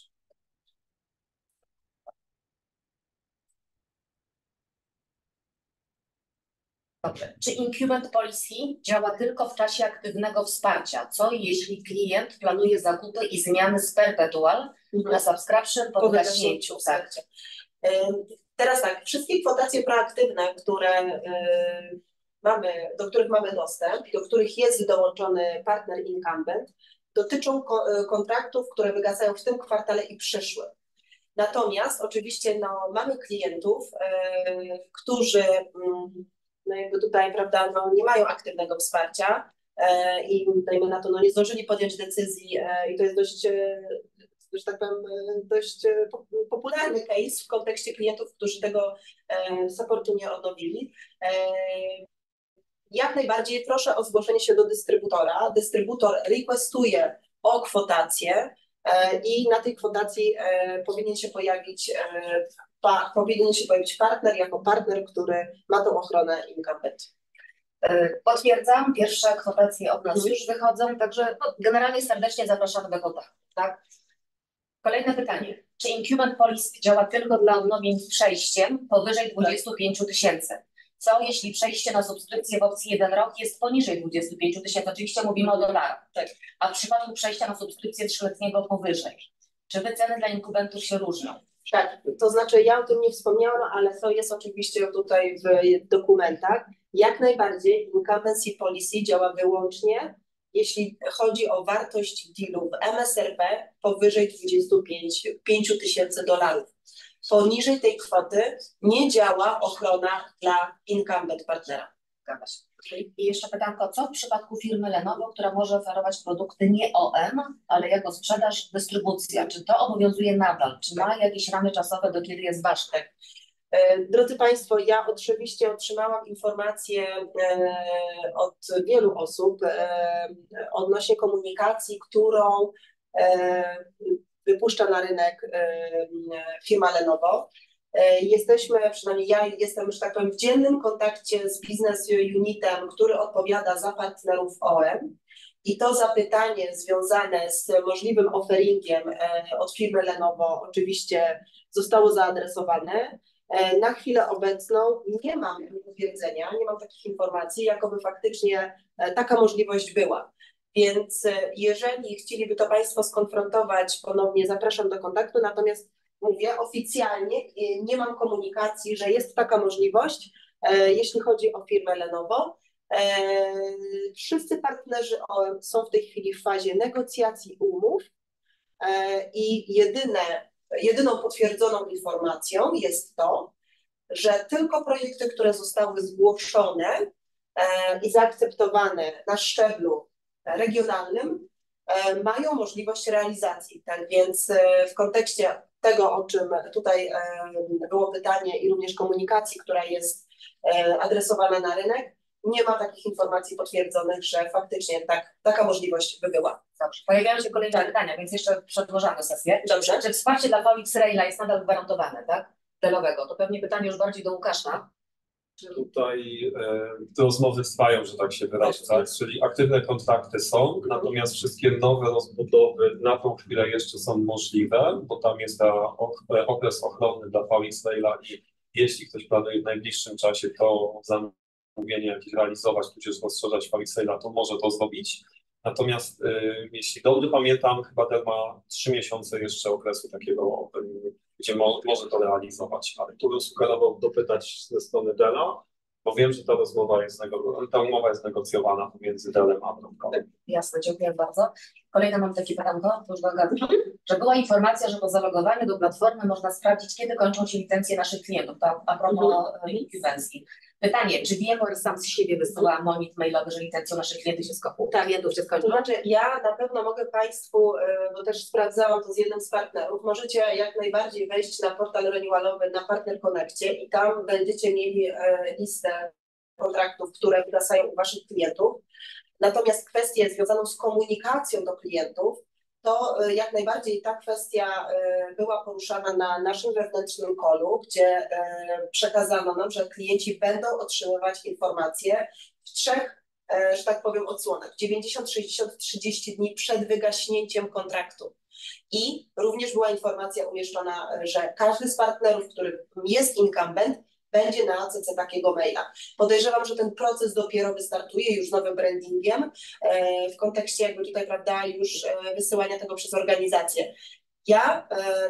Dobrze. Czy incumbent policy działa tylko w czasie aktywnego wsparcia? Co jeśli klient planuje zakupy i zmiany z perpetual na subscription po wygaśnięciu? Tak.
Teraz tak, wszystkie kwotacje proaktywne, które mamy, do których mamy dostęp i do których jest dołączony partner incumbent, dotyczą kontraktów, które wygasają w tym kwartale i przyszłym. Natomiast oczywiście mamy klientów, którzy no jakby tutaj, prawda, nie mają aktywnego wsparcia i dajmy na to, nie zdążyli podjąć decyzji i to jest dość, że tak powiem, dość popularny case w kontekście klientów, którzy tego supportu nie odnowili. Jak najbardziej proszę o zgłoszenie się do dystrybutora. Dystrybutor requestuje o kwotację i na tej kwotacji powinien się pojawić partner jako partner, który ma tą ochronę incumbent.
Potwierdzam, pierwsze kwotacje od nas już wychodzą, także generalnie serdecznie zapraszamy do kontaktu. Tak? Kolejne pytanie. Czy incumbent policy działa tylko dla odnowień z przejściem powyżej 25 000? Co jeśli przejście na subskrypcję w opcji 1 rok jest poniżej 25 000? Oczywiście mówimy o dolarach.
Tak.
A w przypadku przejścia na subskrypcję 3-letniego powyżej, czy wyceny dla inkubentów się różnią?
Tak, to znaczy ja o tym nie wspomniałam, ale to jest oczywiście tutaj w dokumentach. Jak najbardziej incumbency policy działa wyłącznie, jeśli chodzi o wartość dealu w MSRP powyżej 25 000 dolarów. Poniżej tej kwoty nie działa ochrona dla incumbent partnera.
I jeszcze pytanko, co w przypadku firmy Lenovo, która może oferować produkty nie OM, ale jako sprzedaż, dystrybucja? Czy to obowiązuje nadal? Czy ma jakieś ramy czasowe, do kiedy jest ważne?
Drodzy Państwo, ja oczywiście otrzymałam informacje od wielu osób odnośnie komunikacji, którą wypuszcza na rynek firma Lenovo. Jesteśmy, przynajmniej ja jestem, że tak powiem, w dziennym kontakcie z Business Unitem, który odpowiada za partnerów OM. I to zapytanie związane z możliwym offeringiem od firmy Lenovo oczywiście zostało zaadresowane. Na chwilę obecną nie mam potwierdzenia, nie mam takich informacji, jakoby faktycznie taka możliwość była. Więc jeżeli chcieliby to Państwo skonfrontować ponownie, zapraszam do kontaktu, natomiast mówię oficjalnie, nie mam komunikacji, że jest taka możliwość, jeśli chodzi o firmę Lenovo. Wszyscy partnerzy OM są w tej chwili w fazie negocjacji umów i jedyną potwierdzoną informacją jest to, że tylko projekty, które zostały zgłoszone i zaakceptowane na szczeblu regionalnym, mają możliwość realizacji. Tak więc w kontekście tego, o czym tutaj było pytanie i również komunikacji, która jest adresowana na rynek, nie ma takich informacji potwierdzonych, że faktycznie taka możliwość by była.
Dobrze. Pojawiają się kolejne pytania, więc jeszcze przedłużamy sesję.
Dobrze.
Czy wsparcie dla VX Raila jest nadal gwarantowane, tak? Celowego. To pewnie pytanie już bardziej do Łukasza.
Tutaj te rozmowy trwają, że tak się wyrażę, tak? Czyli aktywne kontrakty są, natomiast wszystkie nowe rozbudowy na tą chwilę jeszcze są możliwe, bo tam jest okres ochronny dla VX Raila i jeśli ktoś planuje w najbliższym czasie to zamówienie jakieś realizować, tudzież rozszerzać Farisela, to może to zrobić. Natomiast jeśli dobrze pamiętam, chyba Dell ma 3 miesiące jeszcze okresu takiego, gdzie może to realizować. Ale tu bym sugerował dopytać ze strony Della, bo wiem, że ta umowa jest negocjowana pomiędzy Dellem a Broadcomem.
Jasne, dziękuję bardzo. Kolejne mam takie pytanko, to już do Agaty, że była informacja, że po zalogowaniu do platformy można sprawdzić, kiedy kończą się licencje naszych klientów, to a propos inkubencji. Pytanie, czy VMware sam z siebie wysyła monit mailowy, że licencją naszych klientów się skończą?
To znaczy, ja na pewno mogę Państwu, bo też sprawdzałam to z jednym z partnerów, możecie jak najbardziej wejść na portal renewalowy na Partner Connectie i tam będziecie mieli listę kontraktów, które wygasają u Waszych klientów. Natomiast kwestię związaną z komunikacją do klientów, to jak najbardziej ta kwestia była poruszana na naszym wewnętrznym callu, gdzie przekazano nam, że klienci będą otrzymywać informacje w 3, że tak powiem, odsłonach: 90, 60, 30 dni przed wygaśnięciem kontraktu. I również była informacja umieszczona, że każdy z partnerów, który jest incumbent, będzie na CC takiego maila. Podejrzewam, że ten proces dopiero wystartuje już nowym brandingiem w kontekście jakby tutaj, prawda, już wysyłania tego przez organizację. Ja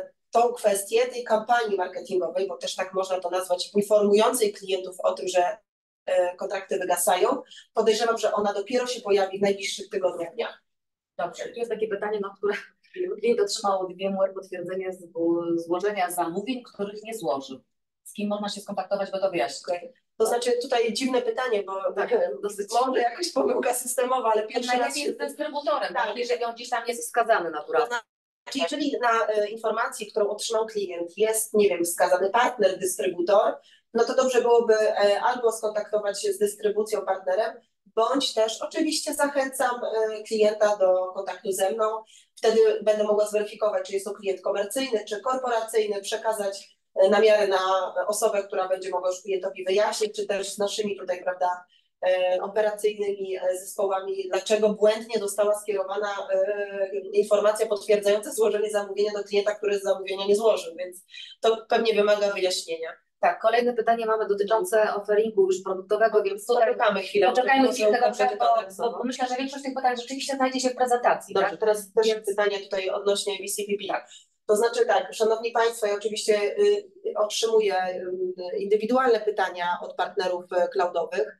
tą kwestię tej kampanii marketingowej, bo też tak można to nazwać, informującej klientów o tym, że kontrakty wygasają, podejrzewam, że ona dopiero się pojawi w najbliższych tygodniach, dniach.
Dobrze, tu jest takie pytanie, na które klient otrzymał od VMware potwierdzenie złożenia zamówień, których nie złożył. Z kim można się skontaktować, bo to wyjaśnić?
To znaczy tutaj dziwne pytanie, bo
tak, dosyć
może jakaś pomyłka systemowa, ale pierwszy raz
najlepiej z dystrybutorem, tak, jeżeli on gdzieś tam jest wskazany naturalnie.
Znaczy, jeżeli na informacji, którą otrzymał klient, jest, nie wiem, wskazany partner, dystrybutor, no to dobrze byłoby albo skontaktować się z dystrybucją, partnerem, bądź też oczywiście zachęcam klienta do kontaktu ze mną. Wtedy będę mogła zweryfikować, czy jest to klient komercyjny, czy korporacyjny, przekazać na miarę na osobę, która będzie mogła już klientowi wyjaśnić, czy też z naszymi tutaj, prawda, operacyjnymi zespołami, dlaczego błędnie została skierowana informacja potwierdzająca złożenie zamówienia do klienta, który zamówienia nie złożył, więc to pewnie wymaga wyjaśnienia.
Tak, kolejne pytanie mamy dotyczące offeringu już produktowego, więc tutaj
poczekajmy chwilę.
Poczekajmy chwilę, dobrze, bo myślę, że większość tych pytań rzeczywiście znajdzie się w prezentacji.
Dobrze,
tak?
teraz też pytanie tutaj odnośnie BCPP. Tak. To znaczy tak, Szanowni Państwo, ja oczywiście otrzymuję indywidualne pytania od partnerów cloudowych.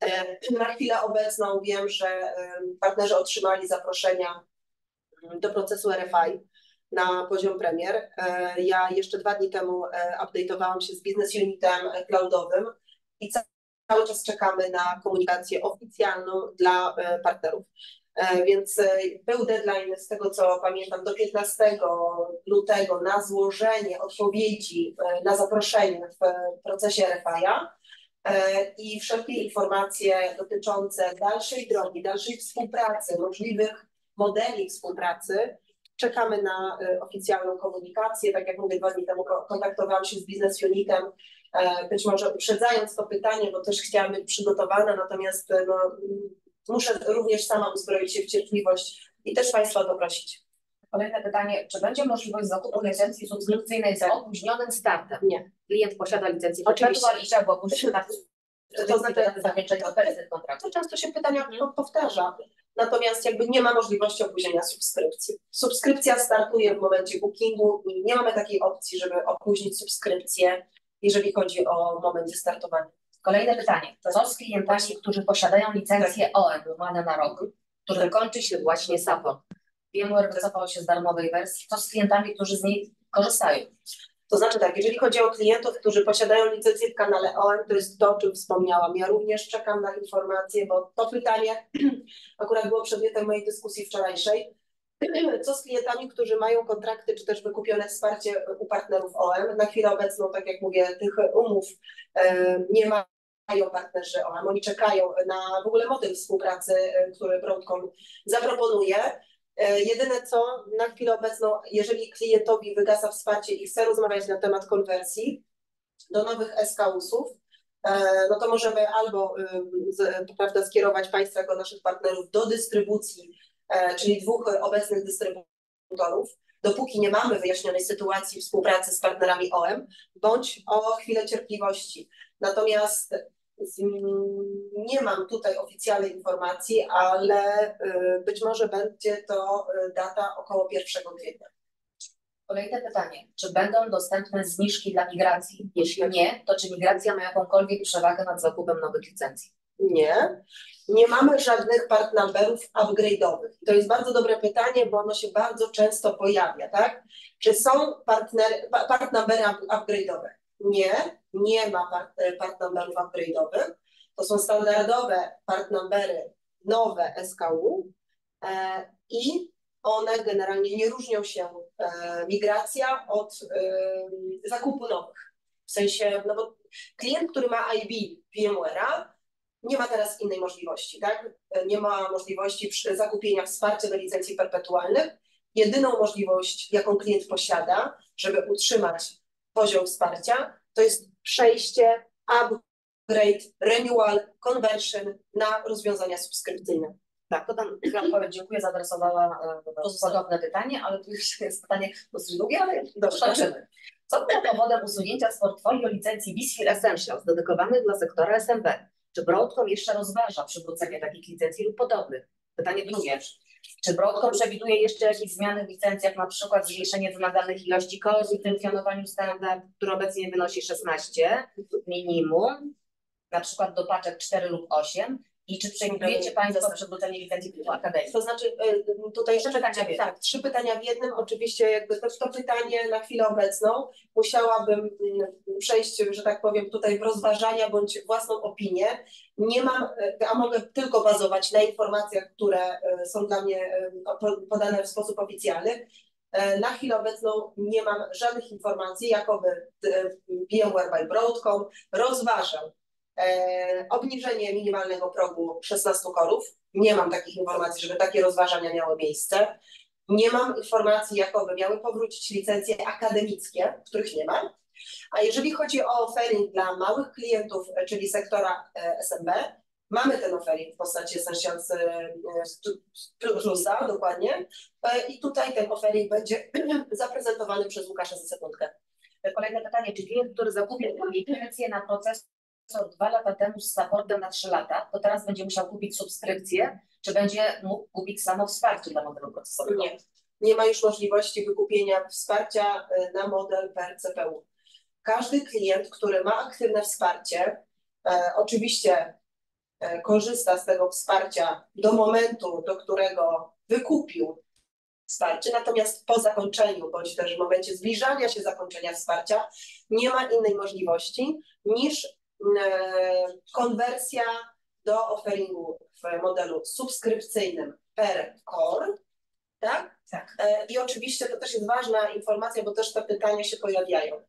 Na chwilę obecną wiem, że partnerzy otrzymali zaproszenia do procesu RFI na poziom Premier. Ja jeszcze 2 dni temu update'owałam się z Business Unitem cloudowym i cały czas czekamy na komunikację oficjalną dla partnerów. Więc był deadline, z tego co pamiętam, do 15 lutego na złożenie odpowiedzi na zaproszenie w procesie RFI-a i wszelkie informacje dotyczące dalszej drogi, dalszej współpracy, możliwych modeli współpracy. Czekamy na oficjalną komunikację. Tak jak mówię, 2 dni temu kontaktowałam się z Business Unitem, być może uprzedzając to pytanie, bo też chciałam być przygotowana, natomiast no, muszę również sama uzbroić się w cierpliwość i też Państwa o to prosić.
Kolejne pytanie, czy będzie możliwość zakupu licencji subskrypcyjnej z opóźnionym startem?
Nie.
Klient posiada licencję
Oczywiście.
i chciałby opuścić
To znaczy
zakończenia oferty kontraktu.
To często się pytania powtarza, natomiast jakby nie ma możliwości opóźnienia subskrypcji. Subskrypcja startuje w momencie bookingu i nie mamy takiej opcji, żeby opóźnić subskrypcję, jeżeli chodzi o moment wystartowania.
Kolejne pytanie, co z klientami, którzy posiadają licencję OM umowane na rok, którym kończy się właśnie support? VMware wycofał się z darmowej wersji. Co z klientami, którzy z niej korzystają?
To znaczy tak, jeżeli chodzi o klientów, którzy posiadają licencję w kanale OM, to jest to, o czym wspomniałam. Ja również czekam na informacje, bo to pytanie akurat było przedmiotem mojej dyskusji wczorajszej. Co z klientami, którzy mają kontrakty, czy też wykupione wsparcie u partnerów OM? Na chwilę obecną, tak jak mówię, tych umów nie mają partnerzy OM. Oni czekają na w ogóle model współpracy, który Broadcom zaproponuje. Jedyne co, na chwilę obecną, jeżeli klientowi wygasa wsparcie i chce rozmawiać na temat konwersji do nowych SKUS-ów, no to możemy albo prawda, skierować Państwa jako naszych partnerów do dystrybucji, czyli 2 obecnych dystrybutorów, dopóki nie mamy wyjaśnionej sytuacji współpracy z partnerami OM, bądź o chwilę cierpliwości. Natomiast Nie mam tutaj oficjalnej informacji, ale być może będzie to data około 1 kwietnia.
Kolejne pytanie. Czy będą dostępne zniżki dla migracji? Jeśli nie, to czy migracja ma jakąkolwiek przewagę nad zakupem nowych licencji?
Nie. Nie mamy żadnych part numberów upgrade'owych. To jest bardzo dobre pytanie, bo ono się bardzo często pojawia, tak? Czy są part numbery upgrade'owe? Nie, nie ma part numberów upgrade'owych. To są standardowe part numbery, nowe SKU i one generalnie nie różnią się migracja od zakupu nowych. W sensie, no bo klient, który ma IB VMware'a, nie ma teraz innej możliwości, tak? Nie ma możliwości zakupienia wsparcia do licencji perpetualnych. Jedyną możliwość, jaką klient posiada, żeby utrzymać poziom wsparcia, to jest przejście, upgrade, renewal, conversion na rozwiązania subskrypcyjne.
Tak, to tam dziękuję, zaadresowała podobne pytanie, ale tu już jest pytanie dosyć długie, ale dokończymy. Co było powodem usunięcia z portfolio licencji vSphere Essentials dedykowanych dla sektora SMB? Czy Broadcom jeszcze rozważa przywrócenie takich licencji lub podobnych? Pytanie drugie. Czy Broadcom przewiduje jeszcze jakieś zmiany w licencjach, na przykład zmniejszenie wymaganych ilości core w funkcjonowaniu standard, który obecnie wynosi 16 minimum, na przykład do paczek 4 lub 8? I czy przewidujecie Państwo przywrócenie licencji typu akademii?
To znaczy tutaj jeszcze pytania, tak, 3 pytania w jednym. Oczywiście jakby to pytanie na chwilę obecną musiałabym przejść, że tak powiem, tutaj w rozważania bądź własną opinię. Nie mam, a mogę tylko bazować na informacjach, które są dla mnie podane w sposób oficjalny. Na chwilę obecną nie mam żadnych informacji, jakoby VMware by Broadcom rozważał obniżenie minimalnego progu 16 korów. Nie mam takich informacji, żeby takie rozważania miały miejsce. Nie mam informacji, jakoby miały powrócić licencje akademickie, których nie ma. A jeżeli chodzi o offering dla małych klientów, czyli sektora SMB, mamy ten offering w postaci Essentials Plusa, dokładnie. I tutaj ten offering będzie zaprezentowany przez Łukasza za sekundkę.
Kolejne pytanie. Czy klient, który zakupił licencję na procesor 2 lata temu z supportem na 3 lata, to teraz będzie musiał kupić subskrypcję, czy będzie mógł kupić samo wsparcie dla modelu procesorowego?
Nie. Nie ma już możliwości wykupienia wsparcia na model per CPU. Każdy klient, który ma aktywne wsparcie, oczywiście korzysta z tego wsparcia do momentu, do którego wykupił wsparcie, natomiast po zakończeniu, bądź też w momencie zbliżania się zakończenia wsparcia, nie ma innej możliwości niż konwersja do offeringu w modelu subskrypcyjnym per core, tak?
Tak.
I oczywiście to też jest ważna informacja, bo też te pytania się pojawiają.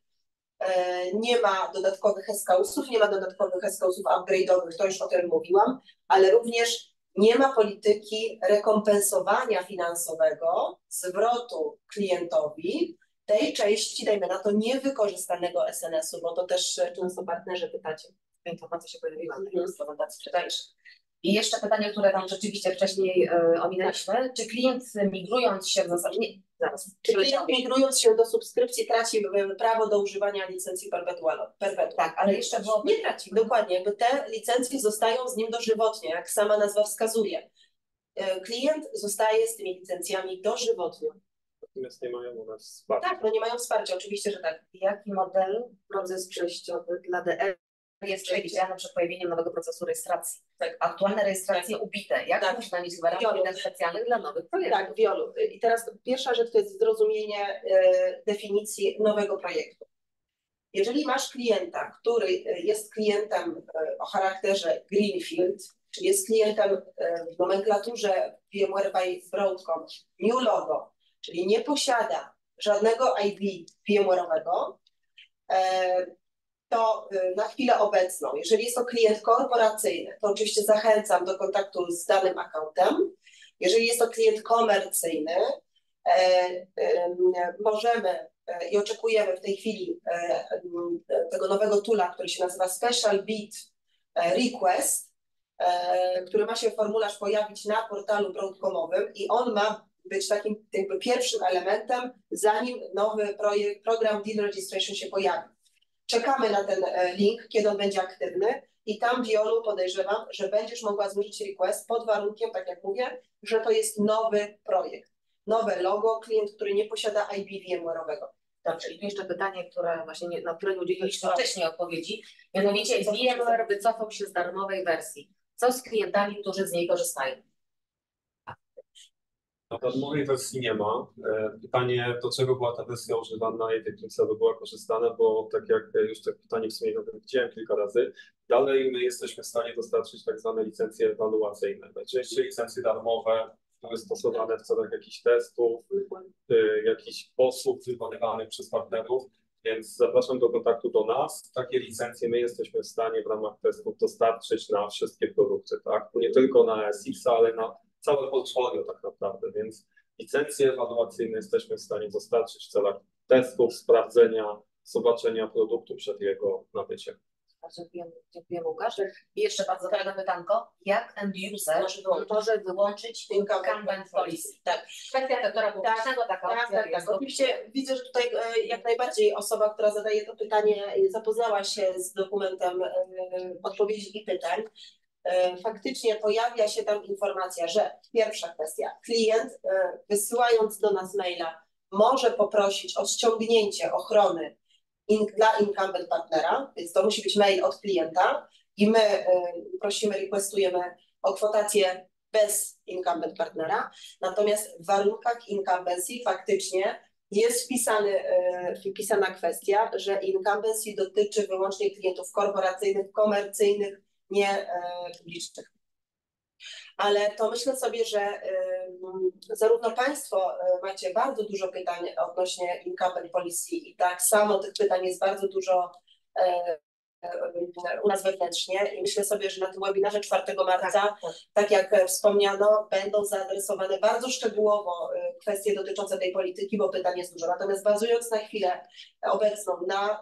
Nie ma dodatkowych SKU-sów, nie ma dodatkowych SKU-sów upgrade'owych, to już o tym mówiłam, ale również nie ma polityki rekompensowania finansowego, zwrotu klientowi tej części, dajmy na to, niewykorzystanego SNS-u, bo to też często partnerzy pytacie.
Informacja się pojawiła w prezentacji wczorajszej. I jeszcze pytanie, które tam rzeczywiście wcześniej ominęliśmy. Czy klient migrując się w zasadzie...
Czy klient migrując się do subskrypcji traci prawo do używania licencji perpetualnej?
Tak, ale jeszcze było...
Nie traci. Dokładnie, jakby te licencje zostają z nim dożywotnie, jak sama nazwa wskazuje. Klient zostaje z tymi licencjami dożywotnio.
Natomiast nie mają u nas wsparcia.
Tak, no nie mają wsparcia, oczywiście, że tak.
Jaki model, proces przejściowy dla DR jest przewidziany przed pojawieniem nowego procesu rejestracji?
Tak.
Aktualne rejestracje ubite. Jak
tak.
można mieć gwarancję specjalnych dla nowych projektów?
Tak, Wiolu. I teraz pierwsza rzecz to jest zrozumienie definicji nowego projektu. Jeżeli masz klienta, który jest klientem o charakterze Greenfield, czyli jest klientem w nomenklaturze VMware by Broadcom New Logo, czyli nie posiada żadnego IP VMware'owego, to na chwilę obecną, jeżeli jest to klient korporacyjny, to oczywiście zachęcam do kontaktu z danym accountem. Jeżeli jest to klient komercyjny, możemy i oczekujemy w tej chwili tego nowego toola, który się nazywa Special Bit Request, który ma się formularz pojawić na portalu broadcomowym i on ma być takim jakby pierwszym elementem, zanim nowy program Deal Registration się pojawi. Czekamy na ten link, kiedy on będzie aktywny. i tam Violu podejrzewam, że będziesz mogła złożyć request pod warunkiem, tak jak mówię, że to jest nowy projekt, nowe logo, klient, który nie posiada IP VMware'owego.
Dobrze, i tu jeszcze pytanie, na które nie udzieliliśmy wcześniej odpowiedzi. Mianowicie VMware wycofał się z darmowej wersji. Co z klientami, którzy z niej korzystają?
Na darmowej wersji nie ma. Pytanie, do czego była ta wersja używana i jak by była korzystana, bo tak jak już to pytanie w sumie widziałem kilka razy, dalej my jesteśmy w stanie dostarczyć tak zwane licencje ewaluacyjne. Najczęściej licencje darmowe były stosowane w celach jakichś testów, jakichś posług wykonywanych przez partnerów, więc zapraszam do kontaktu do nas. Takie licencje my jesteśmy w stanie w ramach testów dostarczyć na wszystkie produkty, tak? Nie tylko na SX, ale na całe portfolio tak naprawdę, więc licencje ewaluacyjne jesteśmy w stanie dostarczyć w celach testów, sprawdzenia, zobaczenia produktu przed jego nabyciem.
Dziękuję Łukasz. I jeszcze bardzo ważne pytanko. Jak end user może wyłączyć incumbent policy?
Tak.
Kwestia sektora publicznego, taka opcja jest.
Oczywiście widzę, że tutaj jak najbardziej osoba, która zadaje to pytanie, zapoznała się z dokumentem odpowiedzi i pytań. Faktycznie pojawia się tam informacja, że pierwsza kwestia, klient wysyłając do nas maila może poprosić o ściągnięcie ochrony dla incumbent partnera, więc to musi być mail od klienta i my prosimy, requestujemy o kwotację bez incumbent partnera, natomiast w warunkach incumbency faktycznie jest wpisana kwestia, że incumbency dotyczy wyłącznie klientów korporacyjnych, komercyjnych, nie publicznych. Ale to myślę sobie, że zarówno Państwo macie bardzo dużo pytań odnośnie incumbent policy i tak samo tych pytań jest bardzo dużo u nas wewnętrznie i myślę sobie, że na tym webinarze 4 marca, tak jak wspomniano, będą zaadresowane bardzo szczegółowo kwestie dotyczące tej polityki, bo pytań jest dużo. Natomiast bazując na chwilę obecną na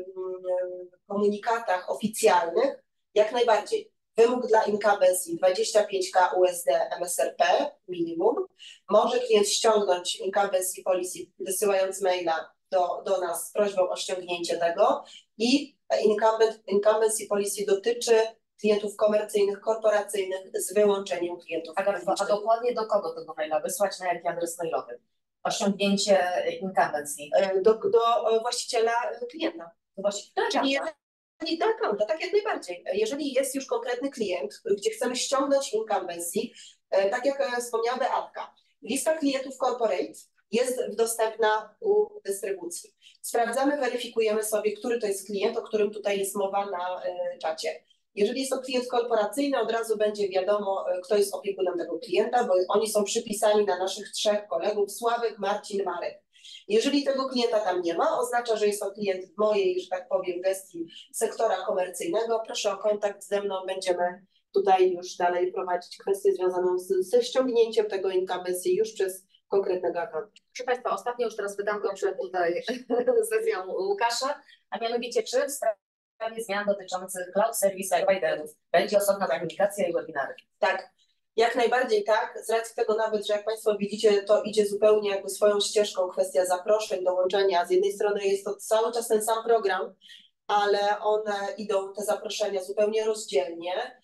komunikatach oficjalnych, jak najbardziej. Wymóg dla incumbency 25K USD MSRP minimum. Może klient ściągnąć incumbency policy, wysyłając maila do nas z prośbą o ściągnięcie tego i incumbency policy dotyczy klientów komercyjnych, korporacyjnych z wyłączeniem klientów.
A dokładnie do kogo tego maila wysłać, na jaki adres mailowy? O ściągnięcie incumbency.
Do właściciela klienta. Czyli nie do accounta, tak jak najbardziej. Jeżeli jest już konkretny klient, gdzie chcemy ściągnąć incumbency, tak jak wspomniała Beatka, lista klientów corporate jest dostępna u dystrybucji. Sprawdzamy, weryfikujemy sobie, który to jest klient, o którym tutaj jest mowa na czacie. Jeżeli jest to klient korporacyjny, od razu będzie wiadomo, kto jest opiekunem tego klienta, bo oni są przypisani na naszych 3 kolegów, Sławek, Marcin, Marek. Jeżeli tego klienta tam nie ma, oznacza, że jest to klient w mojej, że tak powiem, gestii sektora komercyjnego. Proszę o kontakt ze mną, będziemy tutaj już dalej prowadzić kwestię związaną ze ściągnięciem tego incumbency już przez konkretnego akkontu.
Proszę Państwa, ostatnie już teraz pytanko przed tutaj sesją Łukasza, a mianowicie czy w sprawie zmian dotyczących cloud service providerów będzie osobna komunikacja i webinary?
Tak. Jak najbardziej tak, z racji tego nawet, że jak Państwo widzicie, to idzie zupełnie jakby swoją ścieżką kwestia zaproszeń, dołączenia. Z jednej strony jest to cały czas ten sam program, ale one idą, te zaproszenia zupełnie rozdzielnie.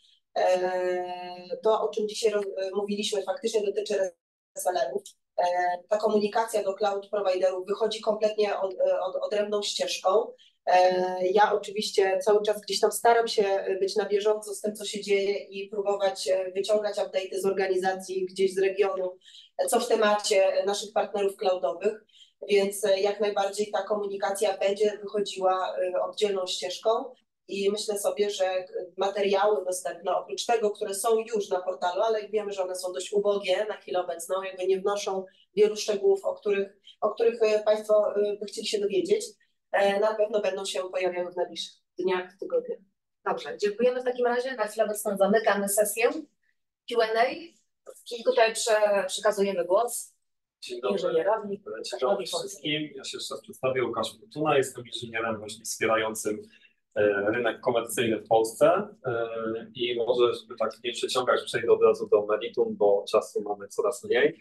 To, o czym dzisiaj mówiliśmy, faktycznie dotyczy resellerów. Ta komunikacja do cloud providerów wychodzi kompletnie odrębną ścieżką. Ja oczywiście cały czas gdzieś tam staram się być na bieżąco z tym, co się dzieje i próbować wyciągać update'y z organizacji gdzieś z regionu, co w temacie naszych partnerów cloudowych, więc jak najbardziej ta komunikacja będzie wychodziła oddzielną ścieżką i myślę sobie, że materiały dostępne, oprócz tego, które są już na portalu, ale wiemy, że one są dość ubogie na chwilę obecną, jakby nie wnoszą wielu szczegółów, o których Państwo by chcieli się dowiedzieć, na pewno będą się pojawiały w najbliższych dniach, tygodniach.
Dobrze, dziękujemy w takim razie. Na chwilę obecną zamykamy sesję Q&A i tutaj przekazujemy głos inżynierowi.
Dzień dobry wszystkim. Ja się jeszcze raz przedstawię, Łukasz Fortuna. Jestem inżynierem właśnie wspierającym rynek komercyjny w Polsce i może, żeby tak nie przeciągać, przejdę od razu do meritum, bo czasu mamy coraz mniej.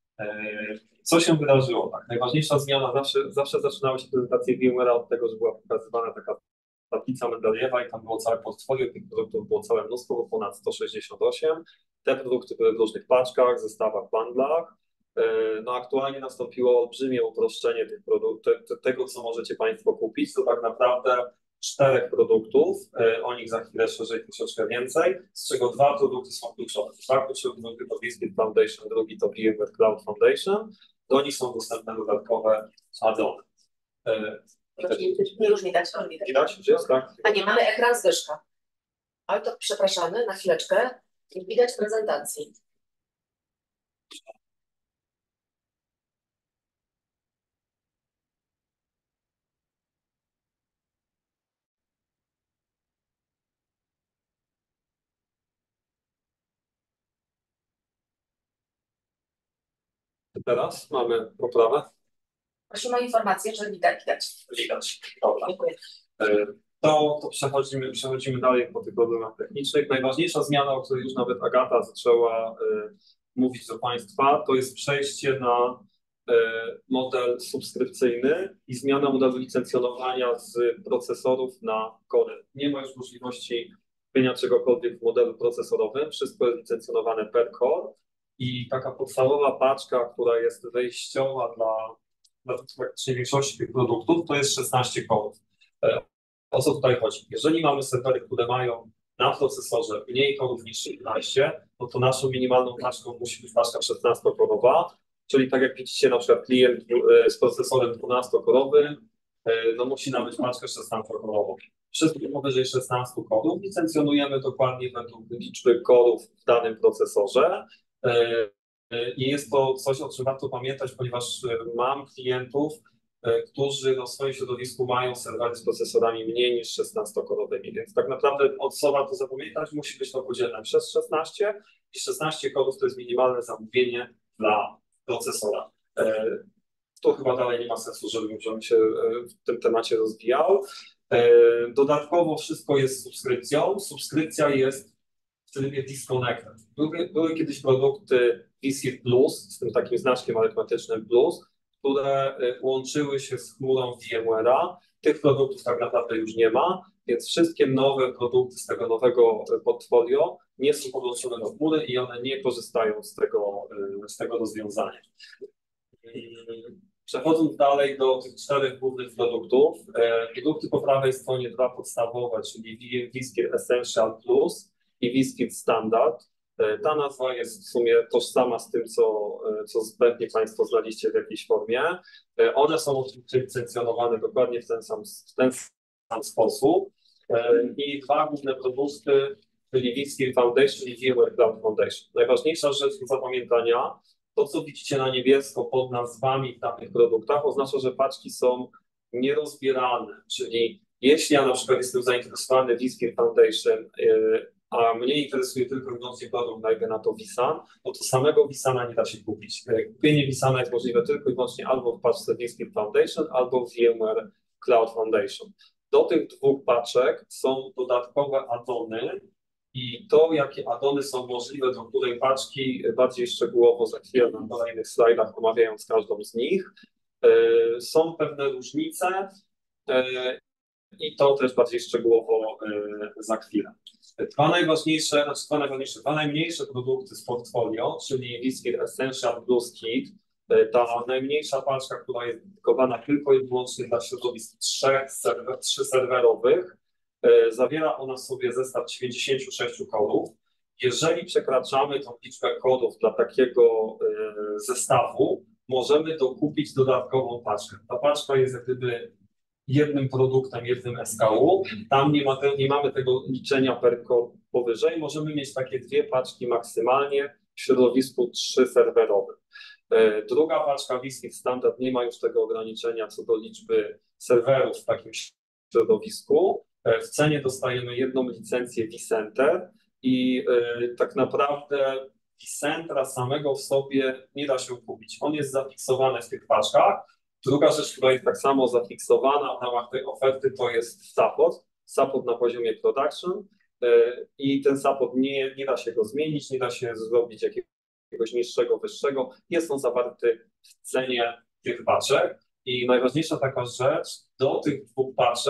Co się wydarzyło? Tak, najważniejsza zmiana, zawsze zaczynały się prezentacje VMware'a od tego, że była pokazywana taka tablica Mendelejewa i tam było całe portfolio tych produktów, było całe mnóstwo, bo ponad 168. Te produkty były w różnych paczkach, zestawach, bundlach. No aktualnie nastąpiło olbrzymie uproszczenie tych produktów, tego, co możecie Państwo kupić, to tak naprawdę 4 produktów, o nich za chwilę szerzej troszeczkę więcej, z czego 2 produkty są kluczowe. Pierwszy produkt to Biscuit Foundation, drugi to VMware Cloud Foundation. Do nich są dostępne dodatkowe add-ony.
Już widać,
Widać? Już jest, tak?
A nie, mamy ekran Zbyszka. Ale to przepraszamy na chwileczkę. Widać prezentacji.
Teraz mamy poprawę.
Prosimy o informację, że widać.
Widać. Dobra.
Dziękuję.
To przechodzimy dalej po tych problemach technicznych. Najważniejsza zmiana, o której już nawet Agata zaczęła mówić do Państwa, to jest przejście na model subskrypcyjny i zmiana modelu licencjonowania z procesorów na kory. Nie ma już możliwości kupienia czegokolwiek w modelu procesorowym, wszystko jest licencjonowane per core i taka podstawowa paczka, która jest wejściowa dla praktycznie większości tych produktów, to jest 16 korów. O co tutaj chodzi? Jeżeli mamy serwery, które mają na procesorze mniej korów niż 16, no to naszą minimalną paczką musi być paczka 16-korowa, czyli tak jak widzicie, na przykład klient z procesorem 12-korowym, no musi nabyć paczkę 16-korową. Wszystkie powyżej 16 korów licencjonujemy dokładnie według liczby korów w danym procesorze. I jest to coś, o czym warto pamiętać, ponieważ mam klientów, którzy w swoim środowisku mają serwery z procesorami mniej niż 16-korowymi, więc tak naprawdę co warto zapamiętać, musi być to podzielone przez 16 i 16 korów to jest minimalne zamówienie dla procesora. To chyba dalej nie ma sensu, żebym się w tym temacie rozwijał. Dodatkowo wszystko jest subskrypcją. Subskrypcja jest w trybie disconnected. Były kiedyś produkty vSphere Plus z tym takim znaczkiem arytmetycznym plus, które łączyły się z chmurą VMware'a. Tych produktów tak naprawdę już nie ma, więc wszystkie nowe produkty z tego nowego portfolio nie są podłączone do chmury i one nie korzystają z tego rozwiązania. Przechodząc dalej do tych 4 głównych produktów, produkty po prawej stronie 2 podstawowe, czyli vSphere Essential Plus i vSphere Standard. Ta nazwa jest w sumie tożsama z tym, co pewnie Państwo znaliście w jakiejś formie. One są oczywiście licencjonowane dokładnie w ten sam sposób. I 2 główne produkty, czyli vSphere Foundation i VMware Cloud Foundation. Najważniejsza rzecz do zapamiętania, to co widzicie na niebiesko pod nazwami w danych produktach, oznacza, że paczki są nierozbierane, czyli jeśli ja na przykład jestem zainteresowany w vSphere Foundation, a mnie interesuje tylko i wyłącznie produkt, dajmy na to vSAN, no to samego vSANa nie da się kupić. Kupienie vSANa jest możliwe tylko i wyłącznie albo w paczce vSphere Foundation, albo w VMware Cloud Foundation. Do tych 2 paczek są dodatkowe add-ony i to, jakie add-ony są możliwe do której paczki, bardziej szczegółowo za chwilę na kolejnych slajdach, omawiając każdą z nich. Są pewne różnice i to też bardziej szczegółowo za chwilę. Dwa najmniejsze produkty z portfolio, czyli vSphere Essential Plus Kit, ta najmniejsza paczka, która jest dedykowana tylko i wyłącznie dla środowisk 3 serwerowych, zawiera ona w sobie zestaw 96 kodów. Jeżeli przekraczamy tą liczbę kodów dla takiego zestawu, możemy dokupić dodatkową paczkę. Ta paczka jest jak gdyby jednym produktem, jednym SKU. Tam nie mamy tego liczenia per core powyżej. Możemy mieć takie 2 paczki maksymalnie w środowisku 3 serwerowym. Druga paczka vSphere Standard nie ma już tego ograniczenia co do liczby serwerów w takim środowisku. W cenie dostajemy jedną licencję vCenter i tak naprawdę vCentera samego w sobie nie da się kupić. On jest zafiksowany w tych paczkach. Druga rzecz, która jest tak samo zafiksowana w ramach tej oferty, to jest support na poziomie production i ten support nie da się go zmienić, nie da się zrobić jakiegoś niższego, wyższego. Jest on zawarty w cenie tych paczek i najważniejsza taka rzecz, do tych 2 paczek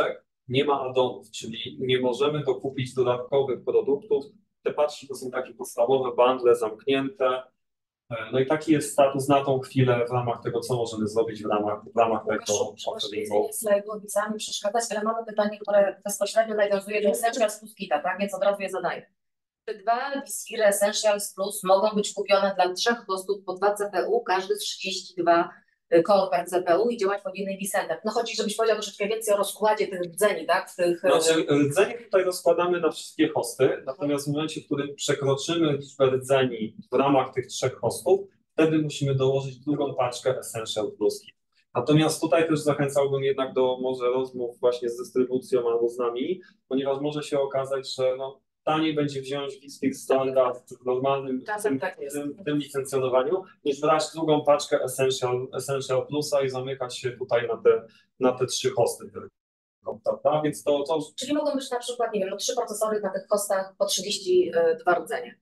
nie ma addonów, czyli nie możemy dokupić dodatkowych produktów. Te paczki to są takie podstawowe bundle zamknięte. No i taki jest status na tą chwilę w ramach tego, co możemy zrobić w ramach tego offeringu.
Slajdu mi przeszkadzać, ale mamy pytanie, które bezpośrednio nawiązuje do Essentials Plus Kita, tak? Więc od razu je zadaję. Czy 2 Visiry Essentials Plus mogą być kupione dla 3 hostów po 2 CPU, każdy z 32 core per CPU i działać pod jednym vCenter? No chodzi, żebyś powiedział troszeczkę więcej o rozkładzie tych rdzeni, tak?
Znaczy, rdzenie tutaj rozkładamy na wszystkie hosty, natomiast w momencie, w którym przekroczymy liczbę rdzeni w ramach tych 3 hostów, wtedy musimy dołożyć drugą paczkę Essential Plus Kit. Natomiast tutaj też zachęcałbym jednak do może rozmów właśnie z dystrybucją albo z nami, ponieważ może się okazać, że no, taniej będzie wziąć Visfit standard w normalnym tym licencjonowaniu, niż brać drugą paczkę Essential Plusa i zamykać się tutaj na te 3 hosty. Prawda? Więc to...
Czyli mogą być na przykład, nie wiem, 3 procesory na tych hostach po 32 rdzenie.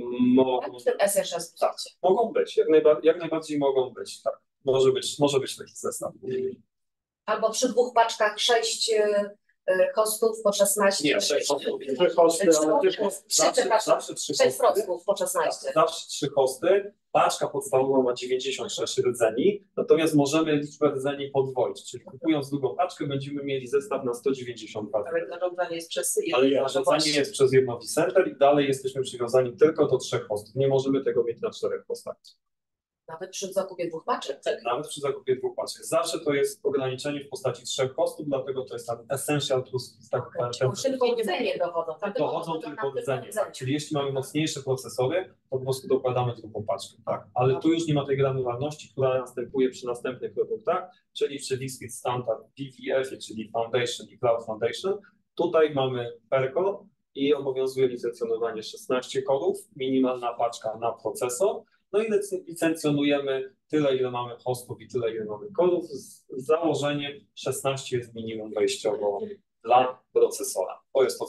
W tym Essential Plusie.
Mogą być, jak najbardziej mogą być, tak. Może być taki zestaw.
Albo przy 2 paczkach 6 hostów po 16.
Nie, 6 hostów, 3 hosty, ale zawsze 3
6 procków po 16.
Zawsze 3 hosty. Paczka podstawowa ma 96 rdzeni, natomiast możemy liczbę rdzeni podwoić, czyli kupując drugą paczkę będziemy mieli zestaw na 192.
Ale zarządzanie jest przez
zarządzanie jest przez jedno vCenter i dalej jesteśmy przywiązani tylko do 3 hostów. Nie możemy tego mieć na 4 hostach.
Nawet przy zakupie 2 paczek.
Tak, nawet przy zakupie 2 paczek. Zawsze to jest ograniczenie w postaci 3 hostów, dlatego to jest tam Essential Plus.
Tylko rdzenie dochodzą. Tak?
Dochodzą tylko rdzenie. Czyli jeśli mamy mocniejsze procesory, to po prostu dokładamy drugą paczkę. Tak? Ale tu już nie ma tej granularności, która następuje przy następnych produktach, czyli przy Visfit Standard VVF, czyli Foundation i Cloud Foundation. Tutaj mamy PERCO i obowiązuje licencjonowanie 16 kodów, minimalna paczka na procesor. No i licencjonujemy tyle, ile mamy hostów i tyle, ile mamy kodów. Z założeniem 16 jest minimum wejściowo dla procesora. To jest to,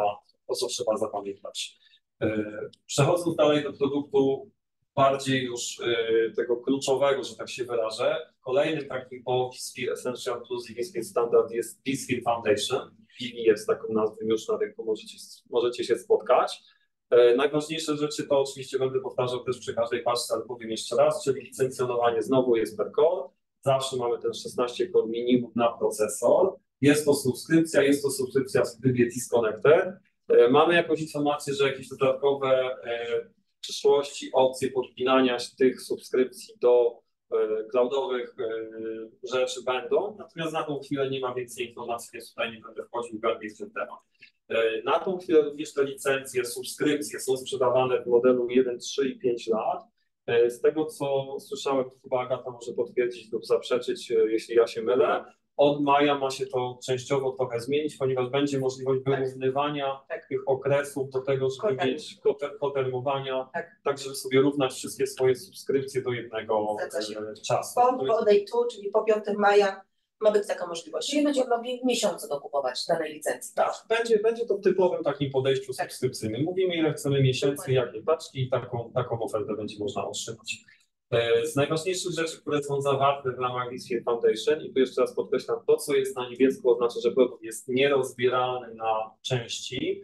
co trzeba zapamiętać. Przechodząc dalej do produktu bardziej już tego kluczowego, że tak się wyrażę, kolejnym takim po Visfit Essential Plus i Visfit Standard jest Visfit Foundation. VVF z taką nazwą już na rynku możecie się spotkać. Najważniejsze rzeczy to oczywiście będę powtarzał też przy każdej paczce, ale powiem jeszcze raz, czyli licencjonowanie znowu jest per core. Zawsze mamy ten 16 core minimum na procesor. Jest to subskrypcja w trybie Disconnected. Mamy jakąś informację, że jakieś dodatkowe w przyszłości opcje podpinania tych subskrypcji do cloudowych rzeczy będą, natomiast na tą chwilę nie ma więcej informacji, więc tutaj nie będę wchodził głębiej w ten temat. Na tą chwilę również te licencje, subskrypcje są sprzedawane w modelu 1, 3 i 5 lat. Z tego, co słyszałem, chyba Agata może potwierdzić lub zaprzeczyć, jeśli ja się mylę, od maja ma się to częściowo trochę zmienić, ponieważ będzie możliwość wyrównywania tych okresów do tego, żeby mieć kotermowania, tak żeby sobie równać wszystkie swoje subskrypcje do jednego czasu.
Po day 2, czyli po 5 maja ma być taka możliwość.
Czyli będziemy mogli miesiące dokupować danej licencji.
Tak, będzie to w typowym takim podejściu subskrypcyjnym. Mówimy, ile chcemy miesięcy, jakie paczki i taką ofertę będzie można otrzymać. Z najważniejszych rzeczy, które są zawarte w ramach Visfit Foundation, i tu jeszcze raz podkreślam, to co jest na niebiesko oznacza, że produkt jest nierozbieralny na części.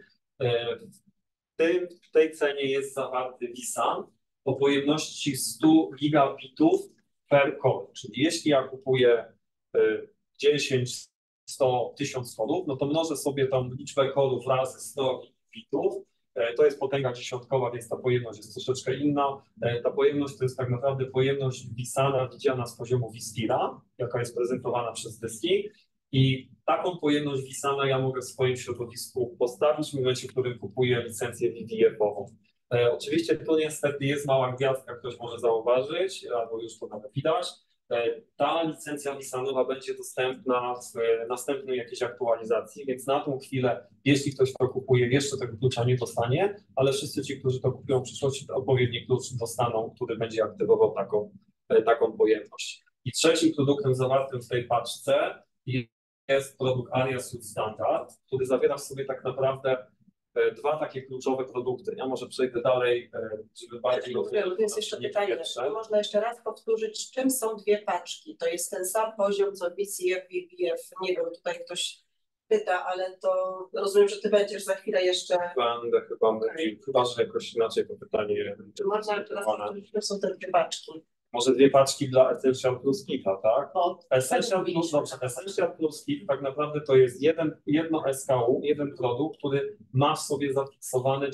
W tej cenie jest zawarty vSAN o pojemności 100 gigabitów per core, czyli jeśli ja kupuję 10, 100, 1000 kodów, no to mnożę sobie tą liczbę kodów razy 100 bitów. To jest potęga dziesiątkowa, więc ta pojemność jest troszeczkę inna. Ta pojemność to jest tak naprawdę pojemność vSANa widziana z poziomu vStira, jaka jest prezentowana przez dyski. I taką pojemność vSANa ja mogę w swoim środowisku postawić w momencie, w którym kupuję licencję VVF-ową. Oczywiście tu niestety jest mała gwiazdka, ktoś może zauważyć, albo już to nawet widać. Ta licencja vSANowa będzie dostępna w następnej jakiejś aktualizacji, więc na tą chwilę, jeśli ktoś to kupuje, jeszcze tego klucza nie dostanie, ale wszyscy ci, którzy to kupują w przyszłości, odpowiedni klucz dostaną, który będzie aktywował taką pojemność. I trzecim produktem zawartym w tej paczce jest produkt Aria Suite Standard, który zawiera w sobie tak naprawdę 2 takie kluczowe produkty. Ja może przejdę dalej, żeby bardziej...
To jest jeszcze pytanie, można jeszcze raz powtórzyć, czym są 2 paczki? To jest ten sam poziom, co VCF, VVF, nie wiem, tutaj ktoś pyta, ale to rozumiem, że ty będziesz za chwilę jeszcze.
Będę chyba mówił, chyba że jakoś inaczej to pytanie.
Czy można, to są te dwie paczki.
Może 2 paczki dla Essential Plus Kita, tak?
O,
Essential Plus, dobrze, Essential Plus Kit tak naprawdę to jest jedno SKU, jeden produkt, który ma w sobie zafiksowane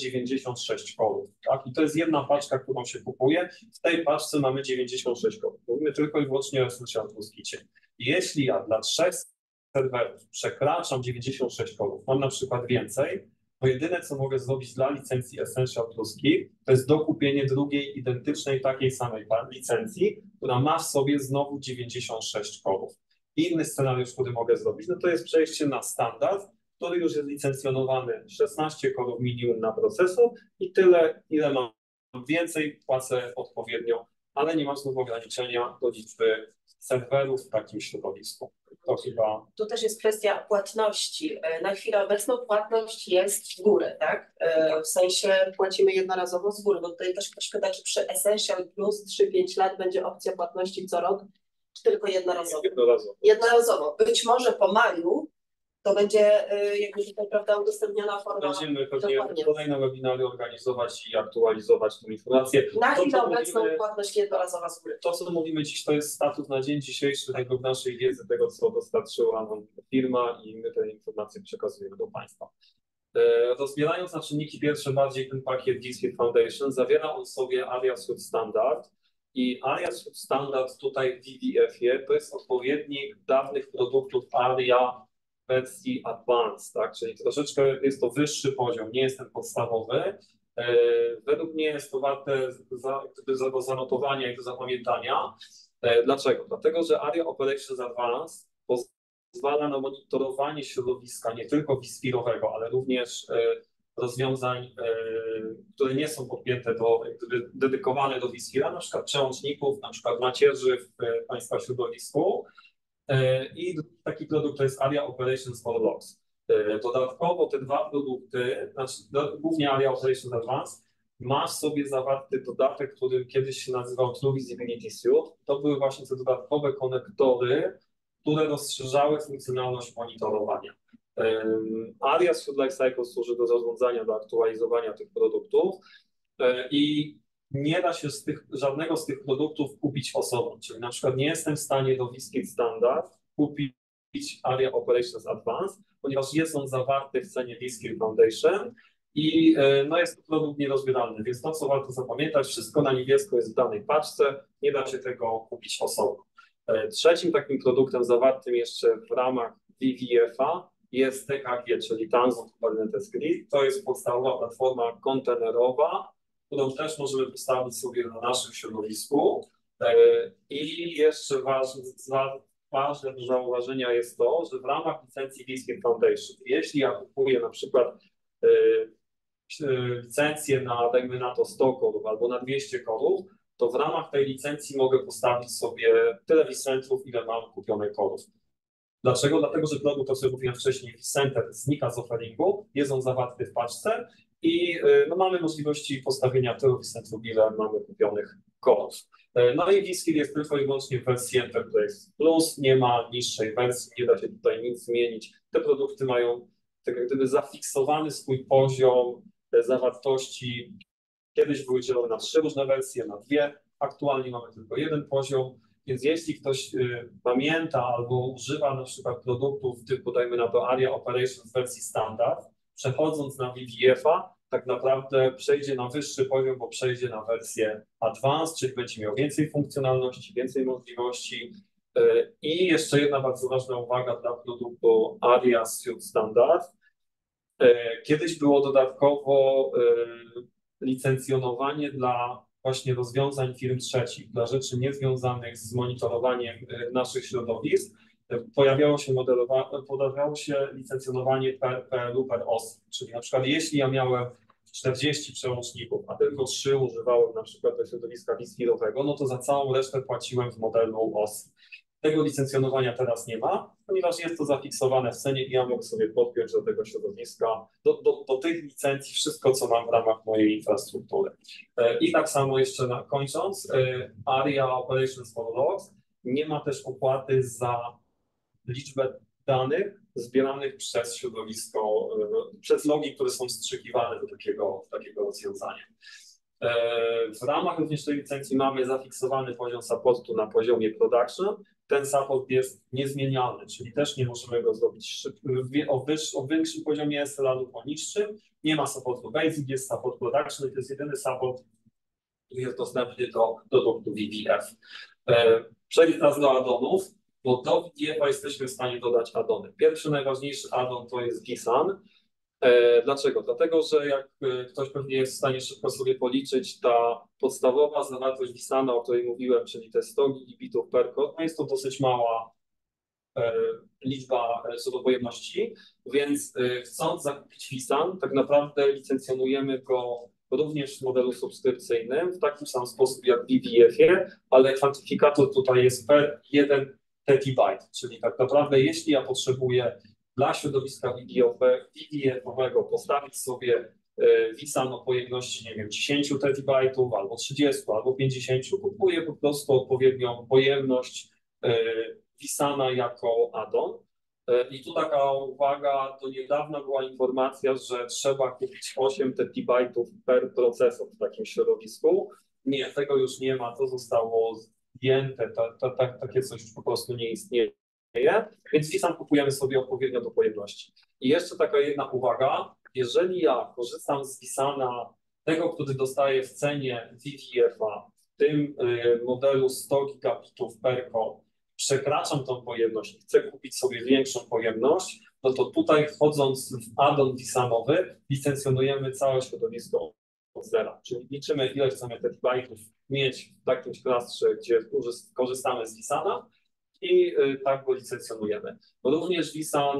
96 kodów, tak? I to jest jedna paczka, którą się kupuje. W tej paczce mamy 96 kodów. Mówimy tylko i wyłącznie o Essential Plus Kicie. Jeśli ja dla 3 serwerów przekraczam 96 kodów, mam na przykład więcej, to jedyne, co mogę zrobić dla licencji Essential Plus Kit, to jest dokupienie drugiej, identycznej, takiej samej licencji, która ma w sobie znowu 96 kodów. Inny scenariusz, który mogę zrobić, no to jest przejście na standard, który już jest licencjonowany 16 kodów minimum na procesor i tyle, ile mam więcej, płacę odpowiednio, ale nie mam znowu ograniczenia do liczby serwerów w takim środowisku. To chyba...
Tu też jest kwestia płatności. Na chwilę obecną płatność jest z góry, tak? W sensie płacimy jednorazowo z góry, bo tutaj też ktoś pyta, czy przy Essential Plus 3-5 lat będzie opcja płatności co rok, czy tylko jednorazowo?
Jednorazowo.
Jednorazowo. Być może po maju to będzie jakby tutaj, prawda, udostępniona forma.
Będziemy pewnie
Dokładnie.
kolejne webinary organizować i aktualizować tę informację.
Na
To,
chwilę
co
obecną
mówimy-
płatność jednorazowa z góry.
To, co mówimy dziś, to jest status na dzień dzisiejszy tego naszej wiedzy, tego, co dostarczyła nam firma i my te informacje przekazujemy do Państwa. Rozbierając na czynniki pierwsze bardziej ten pakiet vSphere Foundation, zawiera on sobie ARIA Suite Standard i ARIA Suite Standard tutaj w VVF-ie to jest odpowiednik dawnych produktów ARIA wersji Advanced, tak? Czyli troszeczkę jest to wyższy poziom, nie jest ten podstawowy. Według mnie jest to warte do zanotowania i do zapamiętania. Dlaczego? Dlatego, że ARIA Operations Advanced pozwala na monitorowanie środowiska nie tylko vSphere'owego, ale również rozwiązań, które nie są podpięte dedykowane do vSphere'a, na przykład przełączników, na przykład macierzy w Państwa środowisku. I taki produkt to jest ARIA Operations for Logs. Dodatkowo te dwa produkty, znaczy głównie ARIA Operations Advanced, ma w sobie zawarty dodatek, który kiedyś się nazywał True Visibility Suite. To były właśnie te dodatkowe konektory, które rozszerzały funkcjonalność monitorowania. ARIA Suite Lifecycle służy do zarządzania, do aktualizowania tych produktów i nie da się żadnego z tych produktów kupić osobno. Czyli na przykład nie jestem w stanie do vSphere Standard kupić ARIA Operations Advanced, ponieważ jest on zawarty w cenie vSphere Foundation i no jest to produkt nierozbieralny, więc to, co warto zapamiętać, wszystko na niebiesko jest w danej paczce, nie da się tego kupić osobno. Trzecim takim produktem zawartym jeszcze w ramach VVF-a jest TKG, czyli Tanzu Kubernetes Grid. To jest podstawowa platforma kontenerowa, którą też możemy postawić sobie na naszym środowisku. I jeszcze ważne do zauważenia jest to, że w ramach licencji vSphere Foundation, jeśli ja kupuję na przykład licencję na, dajmy na to 100 kodów albo na 200 kodów, to w ramach tej licencji mogę postawić sobie tyle vCentrów, ile mam kupione kodów. Dlaczego? Dlatego, że produkt, o którym mówiłem wcześniej, vCenter znika z offeringu, jest on zawarty w paczce i no, mamy możliwości postawienia tylu vCentrów, ile mamy kupionych kodów. No i vSphere jest tylko i wyłącznie w wersji Enterprise Plus, nie ma niższej wersji, nie da się tutaj nic zmienić. Te produkty mają tak jak gdyby zafiksowany swój poziom zawartości. Kiedyś były dzielone na 3 różne wersje, na 2, aktualnie mamy tylko jeden poziom, więc jeśli ktoś pamięta albo używa na przykład produktów typu, dajmy na to ARIA Operations w wersji standard, przechodząc na VVF-a, tak naprawdę przejdzie na wyższy poziom, bo przejdzie na wersję Advanced, czyli będzie miał więcej funkcjonalności, więcej możliwości. I jeszcze jedna bardzo ważna uwaga dla produktu ARIA Suite Standard. Kiedyś było dodatkowo licencjonowanie dla właśnie rozwiązań firm trzecich, dla rzeczy niezwiązanych z monitorowaniem naszych środowisk. Pojawiało się licencjonowanie PRL-u per os, czyli na przykład jeśli ja miałem 40 przełączników, a tylko 3 używałem na przykład do środowiska vSphere'owego, no to za całą resztę płaciłem w modelu OS. Tego licencjonowania teraz nie ma, ponieważ jest to zafiksowane w cenie i ja mogę sobie podpiąć do tego środowiska, do tych licencji wszystko, co mam w ramach mojej infrastruktury. I tak samo jeszcze kończąc, ARIA Operations for Logs nie ma też opłaty za liczbę danych, zbieranych przez środowisko, przez logi, które są wstrzykiwane do takiego rozwiązania. W ramach również tej licencji mamy zafiksowany poziom supportu na poziomie production. Ten support jest niezmienialny, czyli też nie możemy go zrobić o większym poziomie SLA lub o niższym. Nie ma supportu basic, jest support production i to jest jedyny support, który jest dostępny do produktu VVF. Przejdźmy teraz do addonów, bo do VVF-a jesteśmy w stanie dodać addony. Pierwszy, najważniejszy addon to jest vSAN. Dlaczego? Dlatego, że jak ktoś pewnie jest w stanie szybko sobie policzyć, ta podstawowa zawartość vSAN-a, o której mówiłem, czyli te 100 gigabitów per core, no jest to dosyć mała liczba co do pojemności, więc chcąc zakupić vSAN, tak naprawdę licencjonujemy go również w modelu subskrypcyjnym w taki sam sposób jak w VVF-ie, ale kwantyfikator tutaj jest per 1 terabajt, czyli tak naprawdę jeśli ja potrzebuję dla środowiska VVF-owego postawić sobie vSAN o pojemności, nie wiem, 10 terabajtów, albo 30, albo 50, kupuję po prostu odpowiednią pojemność vSAN-a jako addon. I tu taka uwaga, do niedawna była informacja, że trzeba kupić 8 terabajtów per procesor w takim środowisku. Nie, tego już nie ma, to zostało zdjęte, takie coś już po prostu nie istnieje. Więc vSAN kupujemy sobie odpowiednio do pojemności. I jeszcze taka jedna uwaga, jeżeli ja korzystam z vSAN-a tego, który dostaję w cenie VVF-a, w tym modelu 100 gigabitów per core, przekraczam tą pojemność i chcę kupić sobie większą pojemność, no to tutaj wchodząc w addon vSAN-owy licencjonujemy całe środowisko od zera, czyli liczymy ile chcemy terabajtów mieć w takim klastrze, gdzie korzystamy z vSAN-a, i tak go licencjonujemy. Również vSAN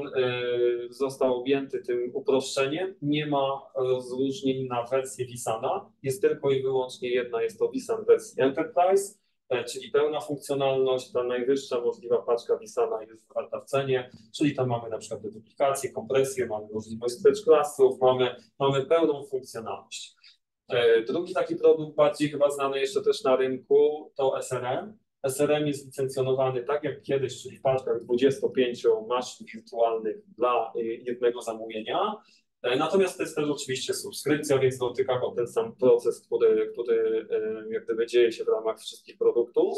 został objęty tym uproszczeniem. Nie ma rozróżnień na wersję vSAN-a. Jest tylko i wyłącznie jedna, jest to vSAN w wersji Enterprise, czyli pełna funkcjonalność. Ta najwyższa możliwa paczka vSAN-a jest zawarta w cenie, czyli tam mamy na przykład duplikację, kompresję, mamy możliwość stretch klastrów, mamy pełną funkcjonalność. Drugi taki produkt, bardziej chyba znany jeszcze też na rynku, to SRM. SRM jest licencjonowany tak jak kiedyś, czyli w paczkach 25 maszyn wirtualnych dla jednego zamówienia. Natomiast to jest też oczywiście subskrypcja, więc dotyka go ten sam proces, który jak gdyby dzieje się w ramach wszystkich produktów.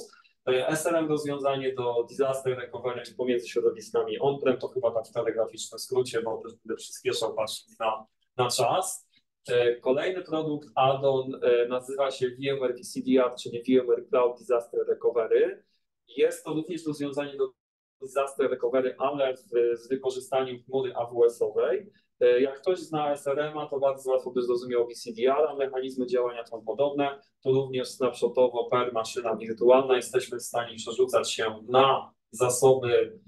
SRM rozwiązanie do disaster recovery pomiędzy środowiskami on-prem, to chyba tak w telegraficznym skrócie, bo też będę przyspieszał patrzeć na czas. Kolejny produkt addon nazywa się VMware VCDR, czyli VMware Cloud Disaster Recovery. Jest to również rozwiązanie do disaster recovery, ale z wykorzystaniem chmury AWS-owej. Jak ktoś zna SRM-a, to bardzo łatwo by zrozumiał VCDR, a mechanizmy działania są podobne. To również snapshotowo per maszyna wirtualna jesteśmy w stanie przerzucać się na zasoby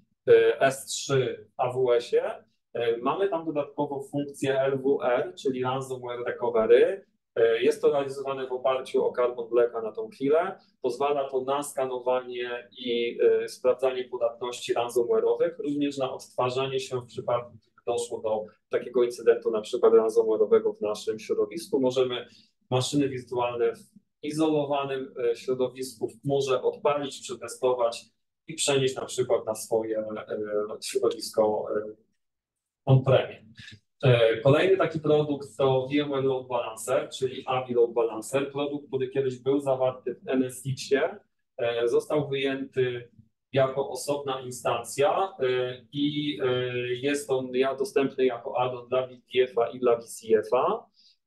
S3 w AWS-ie. Mamy tam dodatkowo funkcję LWR, czyli Ransomware Recovery. Jest to realizowane w oparciu o Carbon Blacka na tą chwilę. Pozwala to na skanowanie i sprawdzanie podatności ransomware'owych, również na odtwarzanie się w przypadku, gdy doszło do takiego incydentu, na przykład ransomware'owego w naszym środowisku. Możemy maszyny wirtualne w izolowanym środowisku w chmurze odpalić, przetestować i przenieść na przykład na swoje środowisko on-premie. Kolejny taki produkt to VMware Load Balancer, czyli AVI Load Balancer. Produkt, który kiedyś był zawarty w NSX-ie, został wyjęty jako osobna instancja i jest on dostępny jako addon dla VTF-a i dla VCF-a.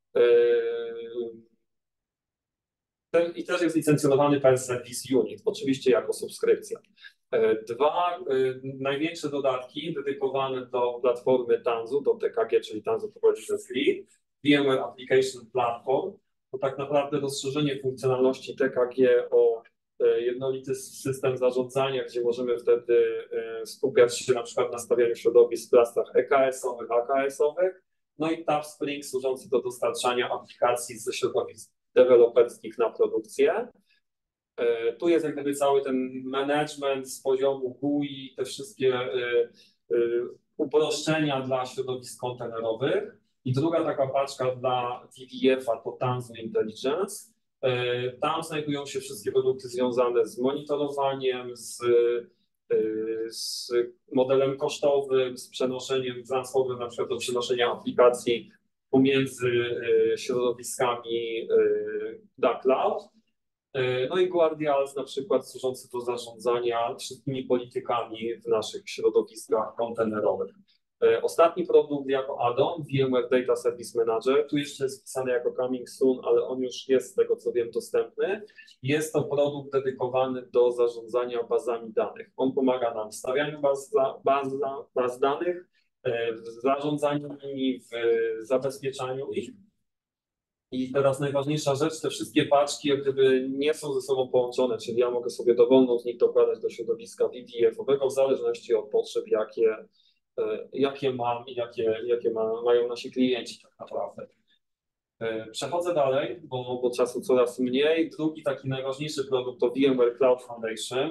I też jest licencjonowany per Service Unit, oczywiście jako subskrypcja. Dwa największe dodatki dedykowane do platformy Tanzu, do TKG, czyli Tanzu Provider Free, VMware Application Platform, to tak naprawdę rozszerzenie funkcjonalności TKG o jednolity system zarządzania, gdzie możemy wtedy skupiać się na przykład na stawianiu środowisk w klastrach EKS-owych, AKS-owych, no i TapSpring służący do dostarczania aplikacji ze środowisk deweloperskich na produkcję. Tu jest jak gdyby cały ten management z poziomu GUI, te wszystkie uproszczenia dla środowisk kontenerowych. I druga taka paczka dla VVF-a to Tanzu Intelligence. Tam znajdują się wszystkie produkty związane z monitorowaniem, z z modelem kosztowym, z przenoszeniem, transformem na przykład do przenoszenia aplikacji pomiędzy środowiskami na cloud. No i Guardials na przykład służący do zarządzania wszystkimi politykami w naszych środowiskach kontenerowych. Ostatni produkt jako add-on, VMware Data Service Manager, tu jeszcze jest wpisany jako coming soon, ale on już jest z tego co wiem dostępny. Jest to produkt dedykowany do zarządzania bazami danych. On pomaga nam w stawianiu baz danych, w zarządzaniu nimi, w zabezpieczaniu ich. I teraz najważniejsza rzecz, te wszystkie paczki jak gdyby nie są ze sobą połączone, czyli ja mogę sobie dowolną z nich dokładać do środowiska VDF-owego w zależności od potrzeb, jakie mam i jakie mają nasi klienci tak naprawdę. Przechodzę dalej, bo czasu coraz mniej. Drugi taki najważniejszy produkt to VMware Cloud Foundation.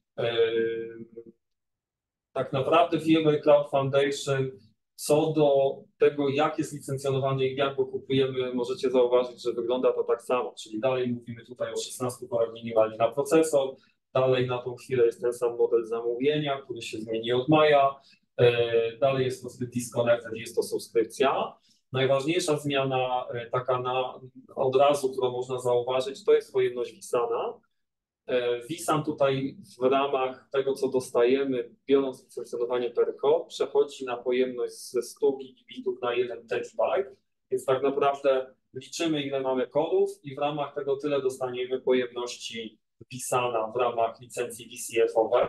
Tak naprawdę VMware Cloud Foundation co do tego, jak jest licencjonowany i jak go kupujemy, możecie zauważyć, że wygląda to tak samo, czyli dalej mówimy tutaj o 16 korach minimalnie na procesor, dalej na tą chwilę jest ten sam model zamówienia, który się zmieni od maja, dalej jest to disconnected, jest to subskrypcja. Najważniejsza zmiana taka od razu, którą można zauważyć, to jest pojemność vSAN-a. vSAN tutaj w ramach tego, co dostajemy, biorąc licencjonowanie PERCO, przechodzi na pojemność ze 100 gigabitów na 1 terabyte, więc tak naprawdę liczymy, ile mamy kodów i w ramach tego tyle dostaniemy pojemności vSAN-a w ramach licencji VCF-owej.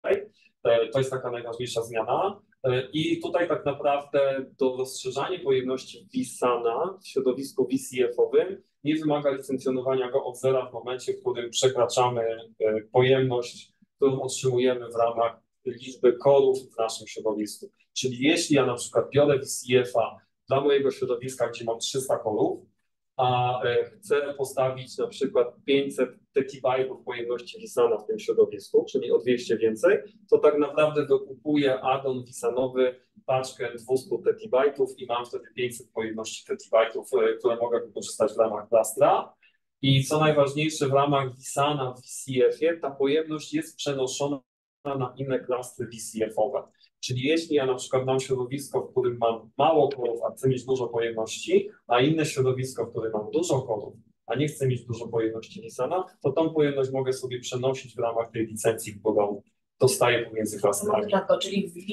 To jest taka najważniejsza zmiana. I tutaj tak naprawdę do rozszerzania pojemności vSAN-a w środowisku VCF-owym nie wymaga licencjonowania go od zera w momencie, w którym przekraczamy pojemność, którą otrzymujemy w ramach liczby korów w naszym środowisku. Czyli jeśli ja na przykład biorę VCF-a dla mojego środowiska, gdzie mam 300 korów, a chcę postawić na przykład 500 terabajtów pojemności vSAN-a w tym środowisku, czyli o 200 więcej, to tak naprawdę dokupuję add-on vSAN-owy, paczkę 200 terabajtów i mam wtedy 500 pojemności terabajtów, które mogę wykorzystać w ramach klastra. I co najważniejsze, w ramach vSAN-a w VCF-ie ta pojemność jest przenoszona na inne klastry VCF-owe. Czyli jeśli ja na przykład mam środowisko, w którym mam mało korów, a chcę mieć dużo pojemności, a inne środowisko, w którym mam dużo korów, a nie chcę mieć dużo pojemności vSAN-a, to tą pojemność mogę sobie przenosić w ramach tej licencji, którą dostaję pomiędzy klastrami.
Czyli w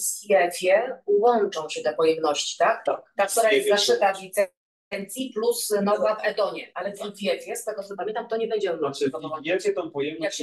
VCF-ie łączą się te pojemności, tak?
Tak.
Ta, która jest zaszyta w licencji plus nowa w Edonie, ale w VCF-ie, z tego co pamiętam, to nie będzie
Znaczy w VCF-ie tą pojemność,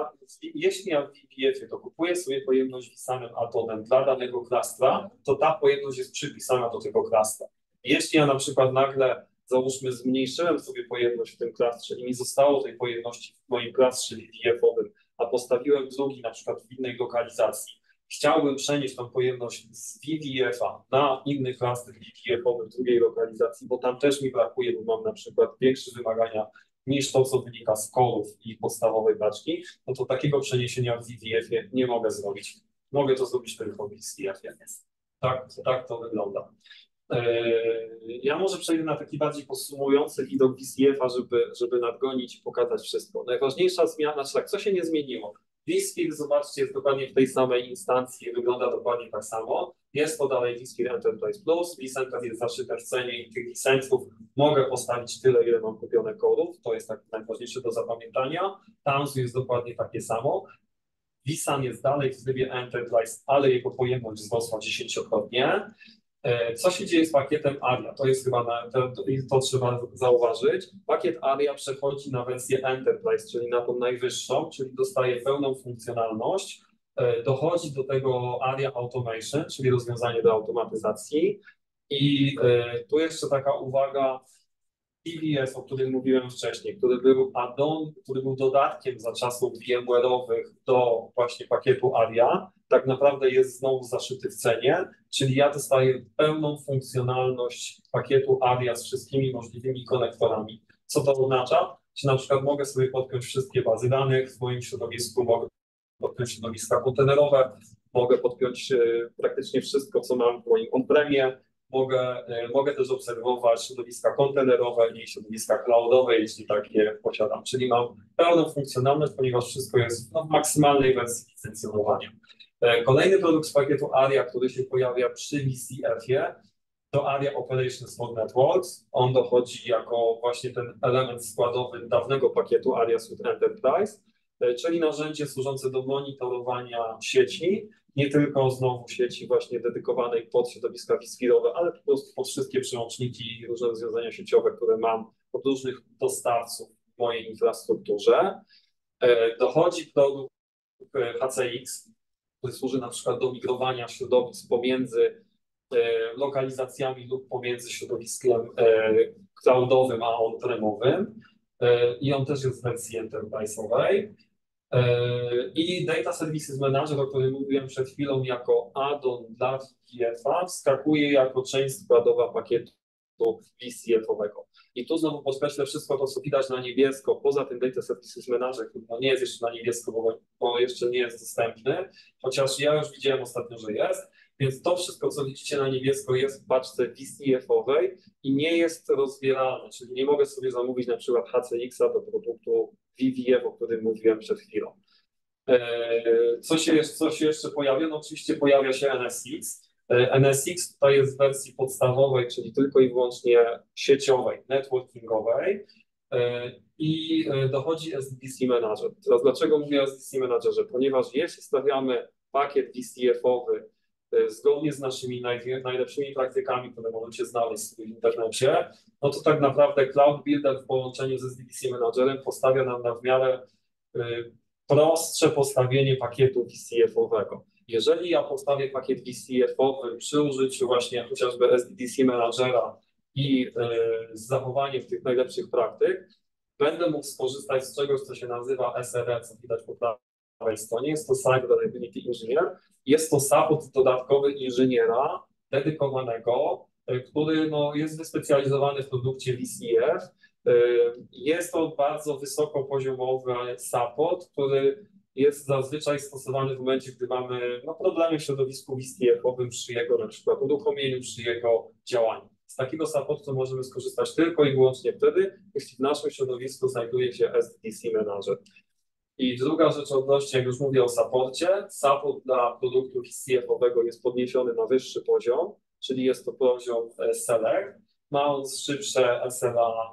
jeśli ja w VCF-ie to kupuję sobie pojemność vSAN-em Atonem dla danego klastra, to ta pojemność jest przypisana do tego klastra. Jeśli ja na przykład nagle, załóżmy, zmniejszyłem sobie pojemność w tym klastrze i mi zostało tej pojemności w moim klastrze VCF-owym, a postawiłem drugi na przykład w innej lokalizacji, chciałbym przenieść tą pojemność z VVF-a na inny klaster VVF-owy w drugiej lokalizacji, bo tam też mi brakuje, bo mam na przykład większe wymagania niż to, co wynika z korów i podstawowej paczki, no to takiego przeniesienia w VVF-ie nie mogę zrobić. Mogę to zrobić tylko w VCF-ie. Tak to wygląda. Ja może przejdę na taki bardziej podsumujący widok VCF-a, żeby nadgonić i pokazać wszystko. Najważniejsza zmiana, co się nie zmieniło? vSphere, zobaczcie, jest dokładnie w tej samej instancji, wygląda dokładnie tak samo. Jest to dalej vSphere Enterprise Plus, vCenter jest zaszyte w cenie i tych licencjów mogę postawić tyle, ile mam kupione korów, to jest tak najważniejsze do zapamiętania. Tanzu jest dokładnie takie samo. vSAN jest dalej w trybie Enterprise, ale jego pojemność wzrosła 10-krotnie. Co się dzieje z pakietem ARIA? To jest chyba, to trzeba zauważyć. Pakiet ARIA przechodzi na wersję Enterprise, czyli na tą najwyższą, czyli dostaje pełną funkcjonalność. Dochodzi do tego ARIA Automation, czyli rozwiązanie do automatyzacji. I tu jeszcze taka uwaga, PBS, o którym mówiłem wcześniej, który był add-on, który był dodatkiem za czasów VMware'owych do właśnie pakietu ARIA, tak naprawdę jest znowu zaszyty w cenie, czyli ja dostaję pełną funkcjonalność pakietu ARIA z wszystkimi możliwymi konektorami. Co to oznacza? Że na przykład mogę sobie podpiąć wszystkie bazy danych w moim środowisku, mogę podpiąć środowiska kontenerowe, mogę podpiąć praktycznie wszystko, co mam w moim on-premie, mogę też obserwować środowiska kontenerowe i środowiska cloudowe, jeśli takie posiadam. Czyli mam pełną funkcjonalność, ponieważ wszystko jest w maksymalnej wersji licencjonowania. Kolejny produkt z pakietu ARIA, który się pojawia przy VCF-ie, to ARIA Operations for Networks. On dochodzi jako właśnie ten element składowy dawnego pakietu ARIA Suite Enterprise, czyli narzędzie służące do monitorowania sieci, nie tylko znowu sieci właśnie dedykowanej pod środowiska vSphere'owe, ale po prostu pod wszystkie przełączniki i różne rozwiązania sieciowe, które mam od różnych dostawców w mojej infrastrukturze. Dochodzi produkt HCX, który służy na przykład do migrowania środowisk pomiędzy lokalizacjami lub pomiędzy środowiskiem cloudowym a on-premowym i on też jest w wersji enterprise'owej. I Data Services Manager, o którym mówiłem przed chwilą, jako add-on dla VCF-a wskakuje jako część składowa pakietu VCF-owego. I tu znowu podkreślę wszystko to, co widać na niebiesko, poza tym Data Services Manager, który nie jest jeszcze na niebiesko, bo jeszcze nie jest dostępny, chociaż ja już widziałem ostatnio, że jest. Więc to wszystko, co widzicie na niebiesko, jest w paczce VCF-owej i nie jest rozbierane, czyli nie mogę sobie zamówić na przykład HCX-a do produktu VVF, o którym mówiłem przed chwilą. Co się jeszcze pojawia? No oczywiście pojawia się NSX. NSX tutaj jest w wersji podstawowej, czyli tylko i wyłącznie sieciowej, networkingowej i dochodzi SDDC Manager. Teraz dlaczego mówię o SDDC Managerze? Ponieważ jeśli stawiamy pakiet VCF-owy zgodnie z naszymi najlepszymi praktykami, które możecie znaleźć w internecie, no to tak naprawdę Cloud Builder w połączeniu z SDDC Managerem postawia nam na w miarę prostsze postawienie pakietu VCF-owego. Jeżeli ja postawię pakiet VCF-owy przy użyciu właśnie chociażby SDDC Managera i z zachowaniem tych najlepszych praktyk, będę mógł skorzystać z czegoś, co się nazywa SRE, co widać po prawej stronie. Jest to Site Reliability Engineer. Jest to support dodatkowy inżyniera dedykowanego, który no, jest wyspecjalizowany w produkcie VCF. Jest to bardzo wysokopoziomowy support, który jest zazwyczaj stosowany w momencie, gdy mamy no, problemy w środowisku VCF-owym przy jego na przykład uruchomieniu, przy jego działaniu. Z takiego supportu możemy skorzystać tylko i wyłącznie wtedy, jeśli w naszym środowisku znajduje się SDDC Manager. I druga rzecz odnośnie, jak już mówię o supporcie, support dla produktu VCF-owego jest podniesiony na wyższy poziom, czyli jest to poziom Select. Ma on szybsze SLA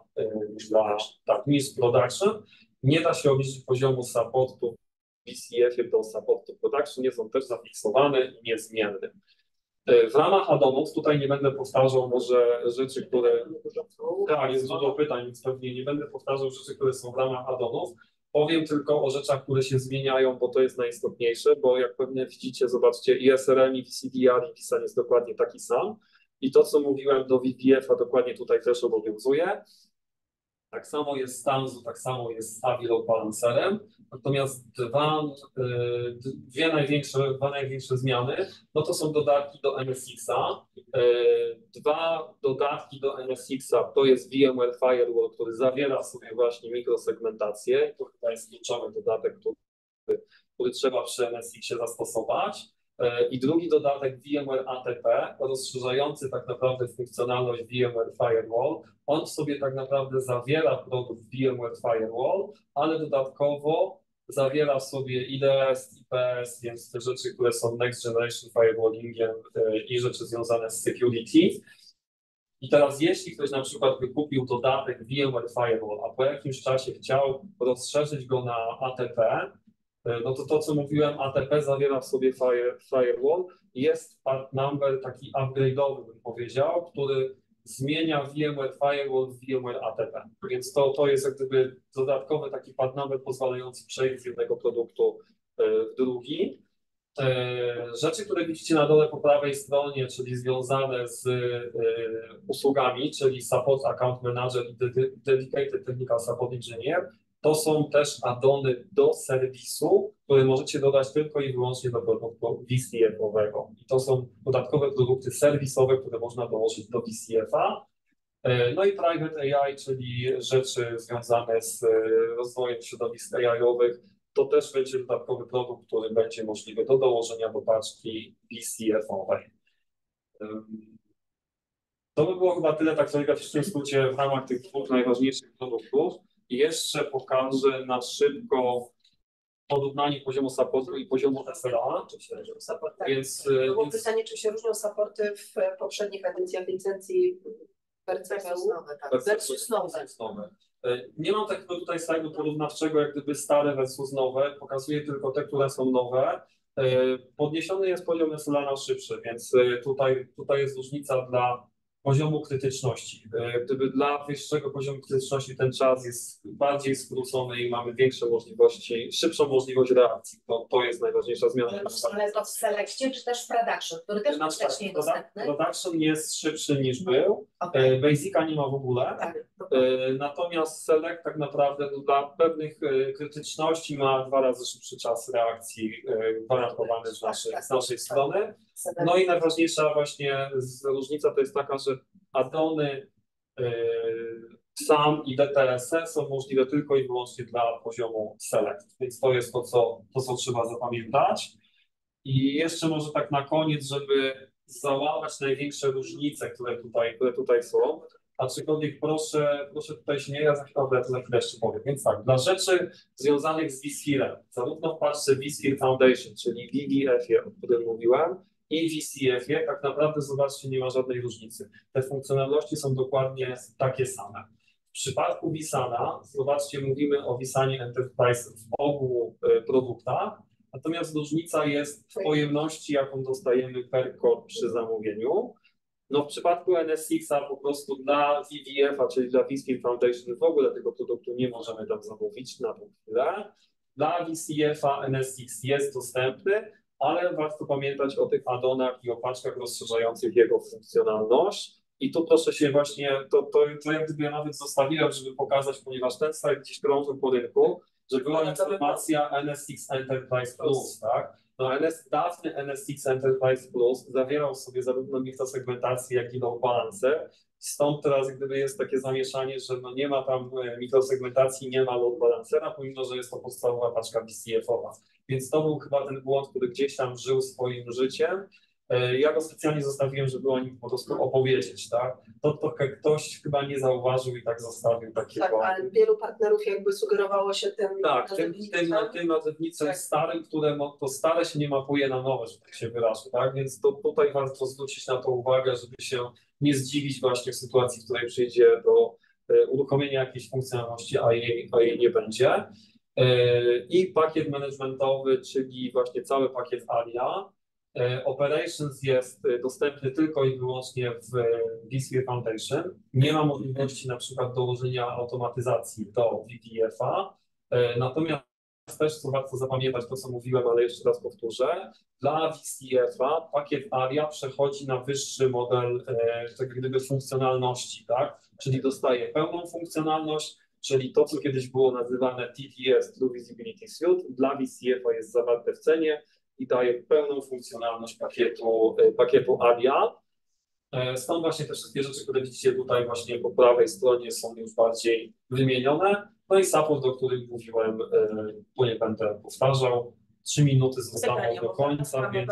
niż Production. Nie da się obniżyć poziomu supportu w VCF-ie do supportu Production, jest on też zafiksowany i niezmienny. W ramach add-onów, tutaj nie będę powtarzał może rzeczy, które... Tak, jest dużo pytań, więc pewnie nie będę powtarzał rzeczy, które są w ramach add-onów. Powiem tylko o rzeczach, które się zmieniają, bo to jest najistotniejsze, bo jak pewnie widzicie, zobaczcie, i SRM, i VCDR, i PISAN jest dokładnie taki sam. I to, co mówiłem do VPF-a, dokładnie tutaj też obowiązuje. Tak samo jest Stanzu, tak samo jest Stabi Load Balancerem. Natomiast dwie największe zmiany, no to są dodatki do NSX-a. Dwa dodatki do NSX-a to jest VMware Firewall, który zawiera sobie właśnie mikrosegmentację. To chyba jest kluczowy dodatek, który trzeba przy NSX-ie zastosować. I drugi dodatek VMware ATP, rozszerzający tak naprawdę funkcjonalność VMware Firewall. On w sobie tak naprawdę zawiera produkt VMware Firewall, ale dodatkowo zawiera w sobie IDS, IPS, więc te rzeczy, które są Next Generation Firewallingiem i rzeczy związane z security. I teraz jeśli ktoś na przykład wykupił dodatek VMware Firewall, a po jakimś czasie chciał rozszerzyć go na ATP, no to co mówiłem, ATP zawiera w sobie Firewall, jest part number taki upgrade'owy, bym powiedział, który zmienia VMware Firewall w VMware ATP. Więc to jest jak gdyby dodatkowy taki part number pozwalający przejść z jednego produktu w drugi. Rzeczy, które widzicie na dole po prawej stronie, czyli związane z usługami, czyli Support Account Manager i Dedicated Technical Support Engineer, to są też add-ony do serwisu, które możecie dodać tylko i wyłącznie do produktu VCF-owego. I to są dodatkowe produkty serwisowe, które można dołożyć do VCF-a. No i Private AI, czyli rzeczy związane z rozwojem środowisk AI-owych, to też będzie dodatkowy produkt, który będzie możliwy do dołożenia do paczki VCF-owej. To by było chyba tyle, tak w telegraficznym skrócie, w ramach tych dwóch najważniejszych produktów. I jeszcze pokażę na szybko porównanie poziomu supportu i poziomu SLA. Więc,
Było pytanie, czy się różnią supporty w poprzednich edycjach licencji versus nowe. Versus nowe.
Nie mam takiego tutaj slajdu porównawczego, jak gdyby stare versus nowe. Pokazuję tylko te, które są nowe. Podniesiony jest poziom SLA na szybszy, więc tutaj jest różnica dla poziomu krytyczności. Gdyby dla wyższego poziomu krytyczności ten czas jest bardziej skrócony i mamy większe możliwości, szybszą możliwość reakcji. To jest najważniejsza zmiana.
Ale to w selekcie czy też w production, który też jest wcześniej dostępny?
Production jest szybszy niż był. Basica nie ma w ogóle.
Tak.
Natomiast Select tak naprawdę dla pewnych krytyczności ma 2 razy szybszy czas reakcji gwarantowany z naszej strony. No i najważniejsza właśnie różnica to jest taka, że addony SAM i DTSS są możliwe tylko i wyłącznie dla poziomu Select. Więc to jest to, co trzeba zapamiętać. I jeszcze może tak na koniec, żeby załapać największe różnice, które tutaj są. Aczkolwiek proszę tutaj się nie ja za chwilę jeszcze powiem. Więc tak, dla rzeczy związanych z vSphere, zarówno w paczce vSphere Foundation, czyli VVF-ie, o którym mówiłem, i VCF-ie, tak naprawdę zobaczcie, nie ma żadnej różnicy. Te funkcjonalności są dokładnie takie same. W przypadku Visana, zobaczcie, mówimy o Visanie Enterprise w obu produktach, natomiast różnica jest w pojemności, jaką dostajemy per core przy zamówieniu. No w przypadku NSX-a po prostu dla VVF-a, czyli dla vSphere Foundation w ogóle tego produktu nie możemy tam zamówić na tą chwilę. Dla VCF-a NSX jest dostępny, ale warto pamiętać o tych addonach i o paczkach rozszerzających jego funkcjonalność. I tu proszę się właśnie, to jak gdyby ja nawet zostawiłem, żeby pokazać, ponieważ ten slajd gdzieś krążył po rynku, że była informacja NSX Enterprise Plus, tak? No dawny NSX Enterprise Plus zawierał sobie zarówno mikrosegmentację, jak i load balancer. Stąd teraz gdyby jest takie zamieszanie, że no nie ma tam mikrosegmentacji, nie ma load balancera, pomimo że jest to podstawowa paczka VCF-owa. Więc to był chyba ten błąd, który gdzieś tam żył swoim życiem. Ja go specjalnie zostawiłem, żeby o nim po prostu opowiedzieć, tak? To ktoś chyba nie zauważył i tak zostawił takie
Tak,
błędy.
ale wielu partnerów jakby sugerowało się tym
tym nazewnictwem starym, które to stare się nie mapuje na nowe, że tak się wyrażę, tak? Więc tutaj warto zwrócić na to uwagę, żeby się nie zdziwić właśnie w sytuacji, w której przyjdzie do uruchomienia jakiejś funkcjonalności, a jej nie będzie. I pakiet managementowy, czyli właśnie cały pakiet ARIA. Operations jest dostępny tylko i wyłącznie w vSphere Foundation. Nie ma możliwości na przykład dołożenia automatyzacji do VDF-a. Natomiast też, co warto zapamiętać, to co mówiłem, ale jeszcze raz powtórzę, dla VCF-a pakiet ARIA przechodzi na wyższy model tak gdyby funkcjonalności, tak? Czyli dostaje pełną funkcjonalność, czyli to, co kiedyś było nazywane TVS, True Visibility Suite, dla VCF-a jest zawarte w cenie i daje pełną funkcjonalność pakietu ARIA. Stąd właśnie te wszystkie rzeczy, które widzicie tutaj właśnie po prawej stronie są już bardziej wymienione. No i support, o którym mówiłem, tu nie będę powtarzał. 3 minuty zostało do końca, więc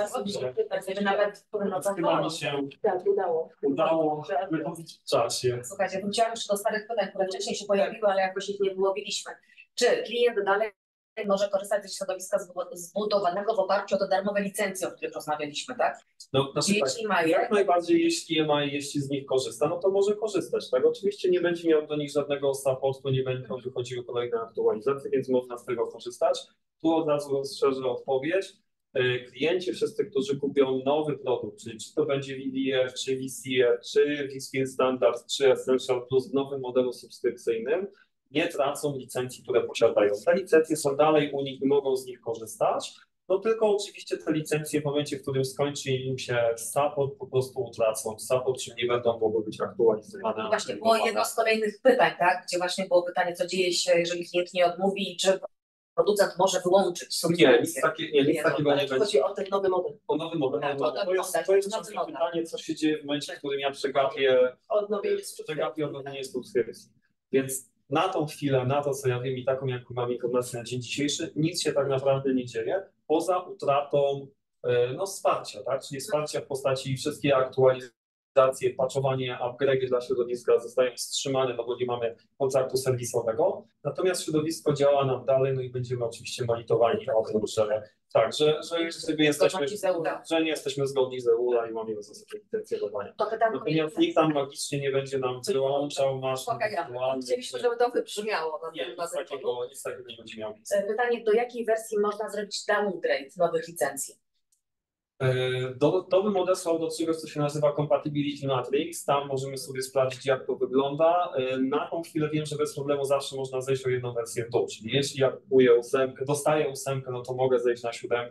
chyba mi się udało wyrobić w czasie.
Słuchajcie, wróciłam jeszcze do starych pytań, które wcześniej się pojawiły, ale jakoś ich nie wyłowiliśmy. Czy klient dalej może korzystać ze środowiska zbudowanego w oparciu o te darmowe licencje, o których rozmawialiśmy, tak?
No,
jeśli ma
jak najbardziej, jeśli z nich korzysta, no to może korzystać, tak? Oczywiście nie będzie miał do nich żadnego supportu, nie będą wychodziły kolejne aktualizacje, więc można z tego korzystać. Tu od razu rozszerzę odpowiedź. Klienci wszyscy, którzy kupią nowy produkt, czyli czy to będzie VDF, czy VCF, czy vSphere Standard, czy Essential Plus w nowym modelu subskrypcyjnym, nie tracą licencji, które posiadają. Te licencje są dalej u nich i mogą z nich korzystać, no tylko oczywiście te licencje w momencie, w którym skończy im się support, po prostu utracą support, czy nie będą mogły być aktualizowane.
Właśnie było jedno z kolejnych pytań, tak? Gdzie właśnie było pytanie, co dzieje się, jeżeli klient nie odmówi, czy producent może wyłączyć subskrypcję.
Nic takiego nie będzie.
Chodzi o ten nowy model.
O nowy model. To jest często pytanie, co się dzieje w momencie, w którym ja przegapię odnowienie subskrypcji. Więc na tą chwilę, na to, co ja wiem i taką, jaką mam informację na dzień dzisiejszy, nic się tak naprawdę nie dzieje, poza utratą wsparcia, tak? Czyli wsparcia w postaci wszystkie aktualizacje patchowanie, upgrade dla środowiska zostają wstrzymane, no bo nie mamy kontraktu serwisowego. Natomiast środowisko działa nam dalej, no i będziemy oczywiście monitorowani o tym, że tak, że nie jesteśmy zgodni z EURA i mamy zasadzie licencjonowania. Natomiast nikt tam magicznie nie będzie nam wyłączał maszyn.
Chcieliśmy, żeby to wybrzmiało.
Nic takiego nie będzie miało.
Pytanie, do jakiej wersji można zrobić downgrade nowych licencji?
To bym odesłał do czegoś, co się nazywa Compatibility Matrix. Tam możemy sobie sprawdzić, jak to wygląda. Na tą chwilę wiem, że bez problemu zawsze można zejść o jedną wersję w dół. Czyli jeśli ja kupuję 8, dostaję 8, no to mogę zejść na 7.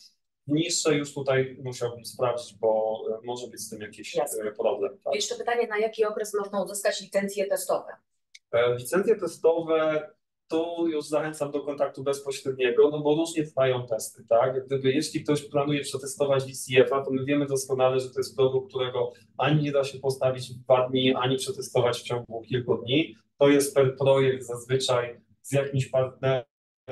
Niższe już tutaj musiałbym sprawdzić, bo może być z tym jakiś problem. Tak?
Jeszcze pytanie, na jaki okres można uzyskać licencje testowe?
Licencje testowe to już zachęcam do kontaktu bezpośredniego, no bo różnie trwają testy, tak? Jeśli ktoś planuje przetestować VCF-a, to my wiemy doskonale, że to jest produkt, którego ani nie da się postawić w 2 dni, ani przetestować w ciągu kilku dni. To jest per projekt zazwyczaj z jakimś partnerem.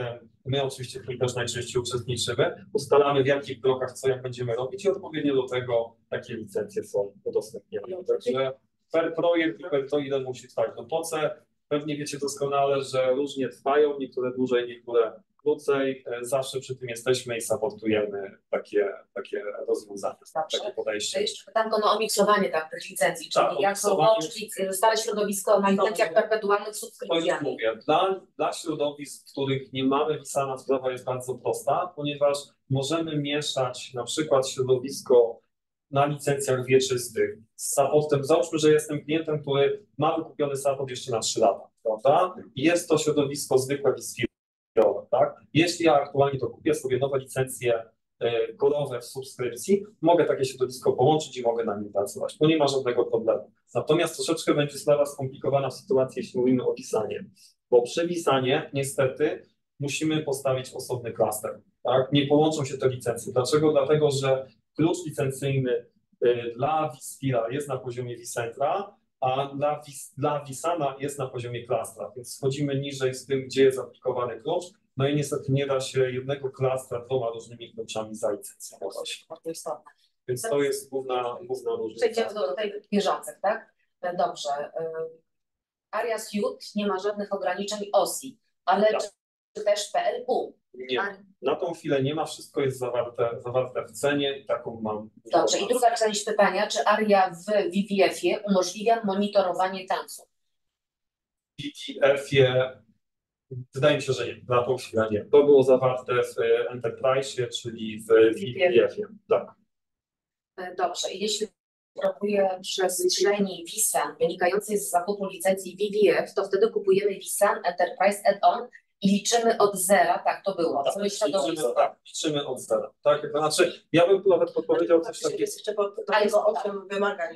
My oczywiście w tym też najczęściej uczestniczymy, ustalamy w jakich blokach co jak będziemy robić i odpowiednio do tego takie licencje są udostępniane. Także per projekt i per to ile musi trwać. No po co? Pewnie wiecie doskonale, że różnie trwają, niektóre dłużej, niektóre krócej. Zawsze przy tym jesteśmy i supportujemy takie rozwiązania, takie podejście.
Jeszcze pytanko o miksowanie tych licencji, czyli
Tak,
jak łączyć stare środowisko na licencjach perpetualnych z
To już
subskrypcjami.
mówię, dla środowisk, w których nie mamy Wisana, sprawa jest bardzo prosta, ponieważ możemy mieszać na przykład środowisko na licencjach wieczystych z supportem. Załóżmy, że jestem klientem, który ma wykupiony support jeszcze na 3 lata, prawda? I jest to środowisko zwykłe vSphere'owe, tak? Jeśli ja aktualnie to kupię sobie nowe licencje korowe w subskrypcji, mogę takie środowisko połączyć i mogę na nim pracować. To nie ma żadnego problemu. Natomiast troszeczkę będzie sprawa skomplikowana w sytuacji, jeśli mówimy o Wisanie, bo przy Wisanie niestety musimy postawić osobny klaster, tak? Nie połączą się te licencje. Dlaczego? Dlatego, że klucz licencyjny dla vSphere'a jest na poziomie vCentra, a dla Wisana jest na poziomie klastra, więc schodzimy niżej z tym, gdzie jest aplikowany klucz, no i niestety nie da się jednego klastra 2 różnymi kluczami zalicencjonować. Więc to jest główna różnica.
Przejdziemy do tych bieżących, tak? Dobrze. Aria Suite nie ma żadnych ograniczeń OSI, ale czy też PLU?
Nie, na tą chwilę nie ma, wszystko jest zawarte w cenie i taką mam.
Dobrze, i druga część pytania, czy Aria w VVF-ie umożliwia monitorowanie tańców?
W VVF-ie wydaje mi się, że nie, na tą chwilę nie. To było zawarte w Enterprise, czyli w VVF-ie. Tak.
Dobrze, i jeśli brakuje przestrzeni vSAN wynikającej z zakupu licencji VVF, to wtedy kupujemy vSAN Enterprise Add-on i liczymy od zera, tak to było.
Liczymy od zera. Tak, znaczy, ja bym nawet podpowiedział coś takiego.
Tylko 8 wymagań.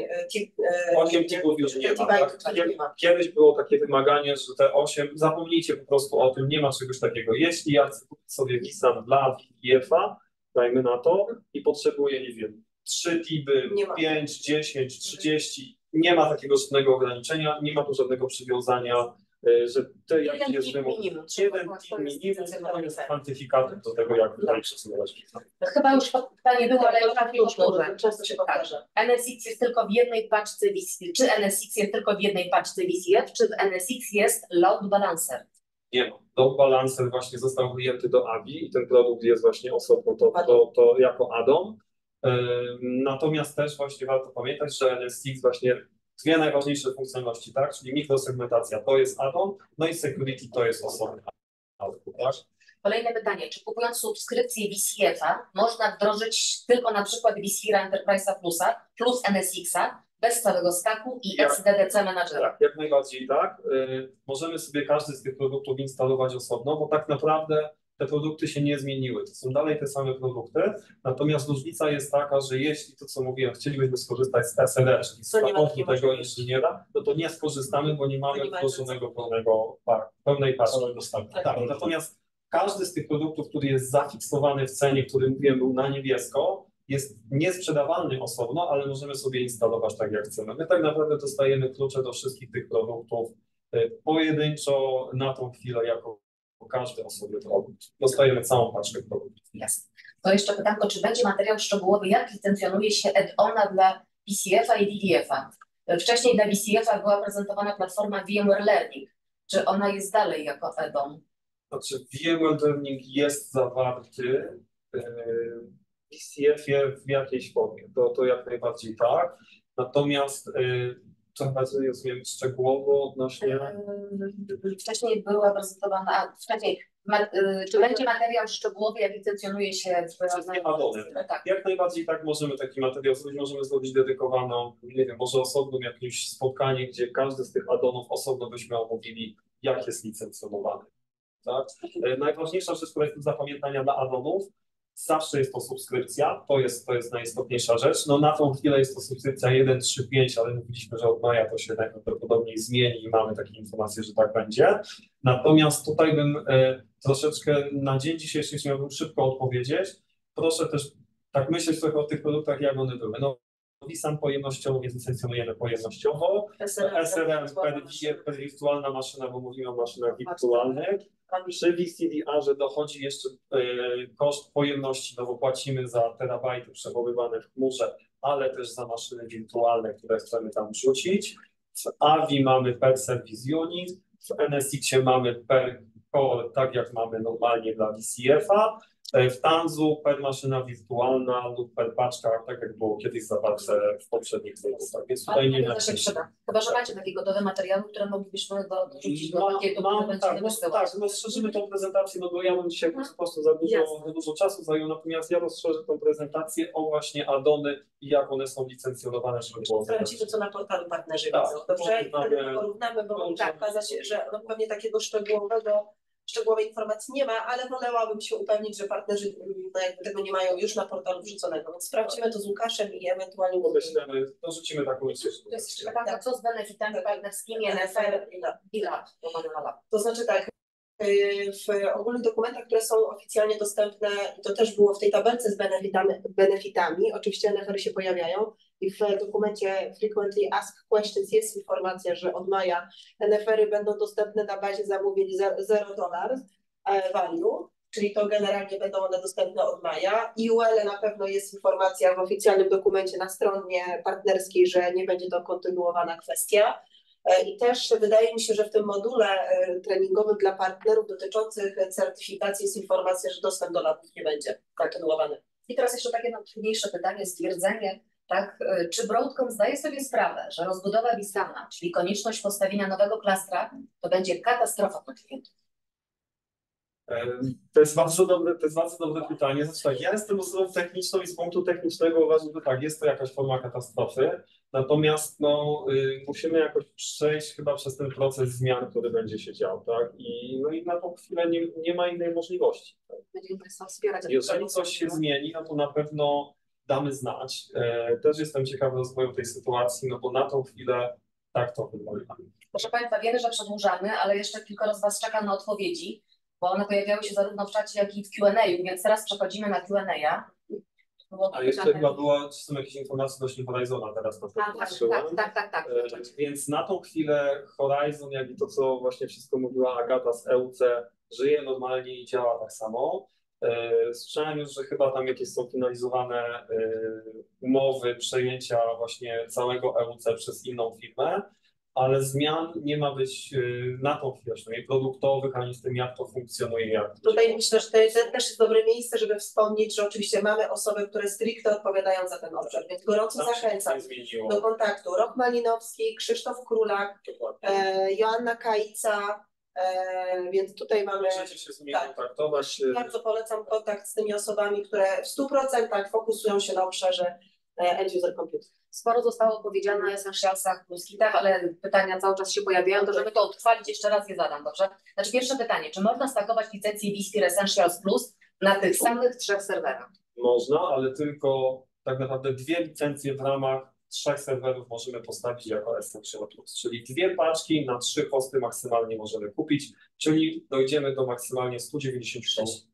8 tipów już nie ma. Tak? Kiedyś było takie wymaganie, że te 8, zapomnijcie po prostu o tym, nie ma czegoś takiego. Jeśli ja chcę kupić sobie Wissan dla VVF-a, dajmy na to, i potrzebuję, nie wiem, 3 tipy, 5, 10, 30, nie ma takiego żadnego ograniczenia, nie ma tu żadnego przywiązania, że te jak jest wymóg, jeden tip minimum, to jest kwantyfikator do tego, jak tutaj przesuwać.
Chyba już pytanie było, ale
często się powtarza.
NSX jest tylko w jednej paczce VCF. Czy NSX jest tylko w jednej paczce VCF, czy w NSX jest load balancer?
Nie ma. Load balancer właśnie został wyjęty do AVI i ten produkt jest właśnie osobno to jako add-on. Natomiast też właśnie warto pamiętać, że NSX właśnie 2 najważniejsze funkcjonalności, tak? Czyli mikrosegmentacja to jest add-on, no i security to jest osobny add-on, tak?
Kolejne pytanie, czy kupując subskrypcję VCF-a można wdrożyć tylko na przykład vSphere Enterprise'a Plusa plus NSX-a bez całego stacku i XDDC Manager?
Tak, jak najbardziej tak. Możemy sobie każdy z tych produktów instalować osobno, bo tak naprawdę te produkty się nie zmieniły. To są dalej te same produkty, natomiast różnica jest taka, że jeśli to, co mówiłem, chcielibyśmy skorzystać z SLE, czyli z supportu tego inżyniera, no to nie skorzystamy, bo nie mamy wdrożonego pełnej paczki. Tak, natomiast każdy z tych produktów, który jest zafiksowany w cenie, który mówiłem był na niebiesko, jest niesprzedawalny osobno, ale możemy sobie instalować tak, jak chcemy. My tak naprawdę dostajemy klucze do wszystkich tych produktów pojedynczo na tą chwilę jako każdy osobny produkt. Dostajemy całą paczkę produktów.
Jasne. To jeszcze pytanko, czy będzie materiał szczegółowy, jak licencjonuje się add-ona dla VCF-a i DDF-a. Wcześniej dla VCF-a była prezentowana platforma VMware Learning. Czy ona jest dalej jako add-on?
Znaczy VMware Learning jest zawarty w VCF-ie w jakiejś formie, to jak najbardziej tak. Natomiast co bardziej rozumiem szczegółowo odnośnie...
Wcześniej była prezentowana, czy będzie materiał szczegółowy, jak licencjonuje się
add-ony.
Tak.
Jak najbardziej tak możemy taki materiał zrobić, możemy zrobić dedykowaną, nie wiem, może osobnym jakimś spotkanie, gdzie każdy z tych add-onów osobno byśmy omówili, jak jest licencjonowany. Tak? Najważniejsza rzecz, która jest do zapamiętania dla add-onów, zawsze jest to subskrypcja, to jest najistotniejsza rzecz. No na tą chwilę jest to subskrypcja 1.3.5, ale mówiliśmy, że od maja to się najprawdopodobniej zmieni i mamy takie informacje, że tak będzie. Natomiast tutaj bym troszeczkę na dzień dzisiejszy chciałbym szybko odpowiedzieć. Proszę też tak myśleć trochę o tych produktach, jak one były. No, VSAN pojemnościowo, więc licencjonujemy pojemnościowo. SRM, per wirtualna maszyna, bo mówimy o maszynach wirtualnych. Przy VCDR-ze dochodzi jeszcze koszt pojemności, no bo płacimy za terabajty przechowywane w chmurze, ale też za maszyny wirtualne, które chcemy tam wrzucić. W AVI mamy per service unit, w NSX-ie mamy per core, tak jak mamy normalnie dla VCF-a. W Tanzu per maszyna wirtualna lub per paczka, tak jak było kiedyś zawarte w poprzednich produktach. Więc tutaj nie ma.
Chyba, że macie takie gotowe materiały, które moglibyśmy dorzucić do pakietu, które będziemy wysyłać.
Tak, rozszerzymy tą prezentację, no bo ja bym dzisiaj po prostu za dużo czasu zajął, natomiast ja rozszerzę tą prezentację o właśnie add-ony i jak one są licencjonowane.
Sprawdzimy, co na portalu partnerzy widzą. Dobrze, i wtedy porównamy, bo może okazać się, że no, pewnie takiego szczegółowej informacji nie ma, ale wolałabym się upewnić, że partnerzy no, jakby tego nie mają już na portalu wrzuconego. Więc sprawdzimy to z Łukaszem i ewentualnie
dorzucimy taką
To jest jeszcze pytanie, co z benefitami partnerskimi NFR i LAB?
To znaczy tak, w ogólnych dokumentach, które są oficjalnie dostępne, to też było w tej tabelce z benefitami, oczywiście NFR się pojawiają i w dokumencie Frequently Asked Questions jest informacja, że od maja NFR-y będą dostępne na bazie zamówień $0 value, czyli to generalnie będą one dostępne od maja. IUL na pewno jest informacja w oficjalnym dokumencie na stronie partnerskiej, że nie będzie to kontynuowana kwestia. I też wydaje mi się, że w tym module treningowym dla partnerów dotyczących certyfikacji jest informacja, że dostęp do labów nie będzie kontynuowany.
I teraz jeszcze takie trudniejsze pytanie, stwierdzenie, tak? Czy Broadcom zdaje sobie sprawę, że rozbudowa VSAN-a, czyli konieczność postawienia nowego klastra, to będzie katastrofa dla klientów?
To jest bardzo dobre pytanie. Znaczy tak, ja jestem osobą techniczną i z punktu technicznego uważam, że tak, jest to jakaś forma katastrofy, natomiast no, musimy jakoś przejść chyba przez ten proces zmian, który będzie się dział, tak? I na tą chwilę nie ma innej możliwości. Tak?
Będziemy Państwa wspierać.
Jeżeli coś się zmieni, no to na pewno damy znać. Też jestem ciekawy rozwoju tej sytuacji, no bo na tą chwilę tak to wygląda.
Proszę Państwa, wiemy, że przedłużamy, ale jeszcze kilka z Was czeka na odpowiedzi, bo one pojawiały się zarówno w czacie, jak i w Q&A, więc teraz przechodzimy na Q&A.
A jeszcze chyba czy są jakieś informacje odnośnie Horizona teraz na to
tak.
Więc na tą chwilę Horizon, jak i to, co właśnie wszystko mówiła Agata z EUC, żyje normalnie i działa tak samo. Słyszałem już, że chyba tam jakieś są finalizowane umowy przejęcia właśnie całego EUC przez inną firmę, ale zmian nie ma być na tą chwilę, przynajmniej produktowych, ani z tym, jak to funkcjonuje.
Tutaj myślę, że to też jest dobre miejsce, żeby wspomnieć, że oczywiście mamy osoby, które stricte odpowiadają za ten obszar, więc gorąco zachęcam do kontaktu. Rok Malinowski, Krzysztof Królak, Joanna Kajca, więc tutaj mamy...
Możecie się z nimi kontaktować.
Bardzo polecam kontakt z tymi osobami, które w 100% fokusują się na obszarze end-user computing.
Sporo zostało powiedziane o Essentialsach plus kitach, ale pytania cały czas się pojawiają, to żeby to utrwalić, jeszcze raz je zadam, dobrze? Znaczy pierwsze pytanie, czy można stakować licencję vSphere Essentials Plus na tych samych 3 serwerach?
Można, ale tylko tak naprawdę 2 licencje w ramach 3 serwerów możemy postawić jako Essential Plus, czyli 2 paczki na 3 hosty maksymalnie możemy kupić, czyli dojdziemy do maksymalnie 196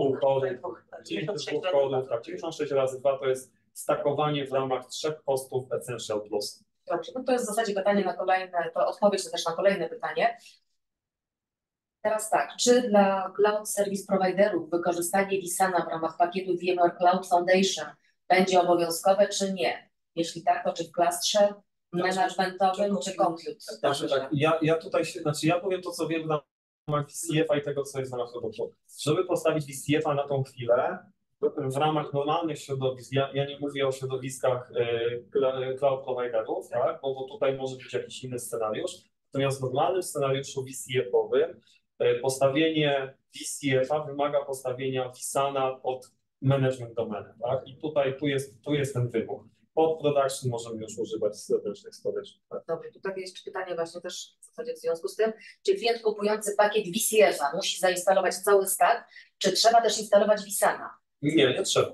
kodów, tak, 96 razy 2 to jest stakowanie w ramach 3 hostów Essential Plus.
Dobrze, no to jest w zasadzie pytanie na kolejne, to odpowiedź też na kolejne pytanie. Teraz tak, czy dla cloud service providerów wykorzystanie VSAN-a w ramach pakietu VMware Cloud Foundation będzie obowiązkowe, czy nie? Jeśli tak, to czy w klastrze managementowym, czy compute?
Znaczy, tak, ja tutaj się, znaczy ja powiem to, co wiem w ramach VCF-a i tego, co jest w ramach produktu. Żeby postawić VCF-a na tą chwilę, w ramach normalnych środowisk, ja nie mówię o środowiskach cloud providerów, tak? Bo tutaj może być jakiś inny scenariusz. Natomiast w normalnym scenariuszu VCF-owym postawienie VCF-a wymaga postawienia VSAN-a pod management domeny, tak? I tutaj tu jest ten wymóg. Pod production możemy już używać zewnętrznych storage'ów. Tak?
Dobrze, tu takie jeszcze pytanie właśnie też w zasadzie w związku z tym, czy klient kupujący pakiet VCF-a musi zainstalować cały stack, czy trzeba też instalować VSAN-a?
Nie trzeba.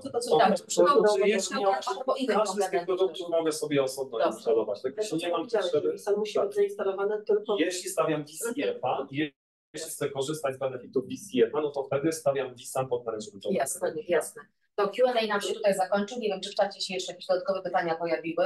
Każdy z tych produktów mogę sobie osobno instalować. Tak, jeśli nie mam potrzeby,
musi być zainstalowane tylko...
Jeśli stawiam VCF-a, jeśli chcę korzystać z benefitów VCF-a, no to wtedy stawiam VSAN pod management.
Jasne, jasne. To Q&A nam się tutaj zakończył. Nie wiem, czy w czacie się jeszcze jakieś dodatkowe pytania pojawiły.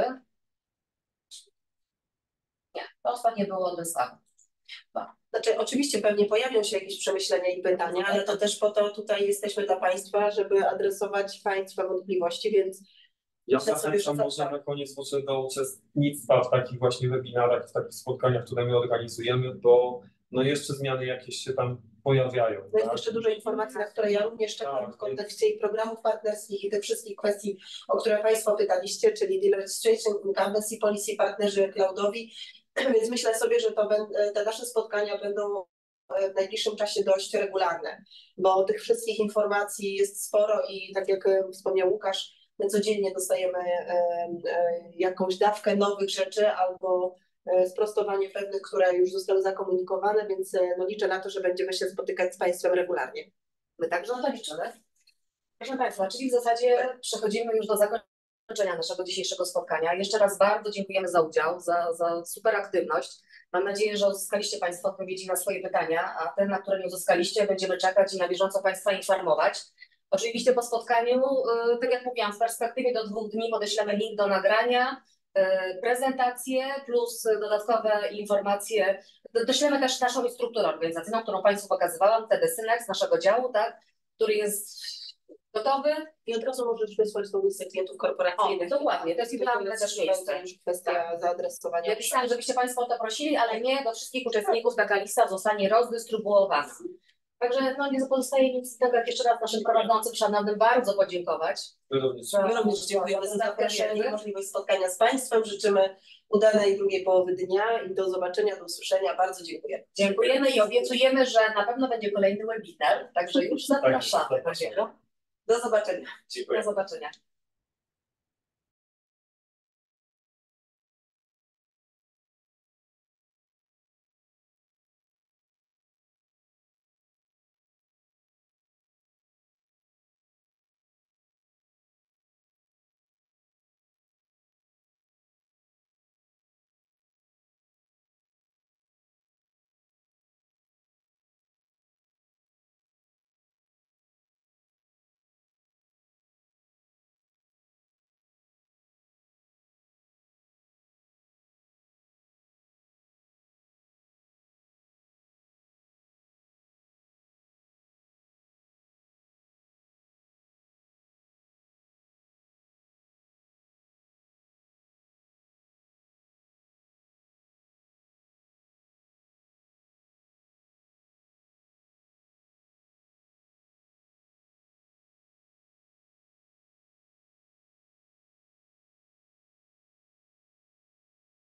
Nie, to ostatnie było od wystawy.
Znaczy, oczywiście pewnie pojawią się jakieś przemyślenia i pytania, ale to też po to tutaj jesteśmy dla Państwa, żeby adresować Państwa wątpliwości, więc
Ja
myślę sobie, że
zachęcam może na koniec może do uczestnictwa w takich właśnie webinarach, w takich spotkaniach, które my organizujemy, bo no jeszcze zmiany jakieś się tam pojawiają.
to jest jeszcze dużo informacji, na które ja również czekam w kontekście i programów partnerskich i tych wszystkich kwestii, o które Państwo pytaliście, czyli deal registration, incumbency policy, partnerzy cloudowi, więc myślę sobie, że te nasze spotkania będą w najbliższym czasie dość regularne, bo tych wszystkich informacji jest sporo i tak jak wspomniał Łukasz, my codziennie dostajemy jakąś dawkę nowych rzeczy albo sprostowanie pewnych, które już zostały zakomunikowane, więc no liczę na to, że będziemy się spotykać z Państwem regularnie.
My także na to liczymy. Proszę Państwa, czyli w zasadzie przechodzimy już do zakończenia naszego dzisiejszego spotkania. Jeszcze raz bardzo dziękujemy za udział, za super aktywność. Mam nadzieję, że uzyskaliście Państwo odpowiedzi na swoje pytania, a te, na które nie uzyskaliście, będziemy czekać i na bieżąco Państwa informować. Oczywiście po spotkaniu, tak jak mówiłam, w perspektywie do 2 dni podeślemy link do nagrania, prezentacje plus dodatkowe informacje. Doślemy też naszą strukturę organizacyjną, którą Państwu pokazywałam, TD Synex, naszego działu, tak, który jest gotowy.
I od razu możesz wysłać tą listę klientów korporacyjnych.
O, dokładnie, to jest idealne też miejsce.
Już kwestia zaadresowania.
Ja pisałam, żebyście Państwo o to prosili, ale nie, do wszystkich uczestników taka lista zostanie rozdystrybuowana. Także no, nie pozostaje nic innego, jak jeszcze raz naszym prowadzącym szanownym bardzo podziękować.
My również.
My również dziękujemy za zaproszenie i możliwość spotkania z Państwem. Życzymy udanej drugiej połowy dnia i do zobaczenia, do usłyszenia. Bardzo dziękuję.
Dziękujemy i obiecujemy, że na pewno będzie kolejny webinar, także już zapraszamy.
Do zobaczenia.
Dziękuję.
Do zobaczenia.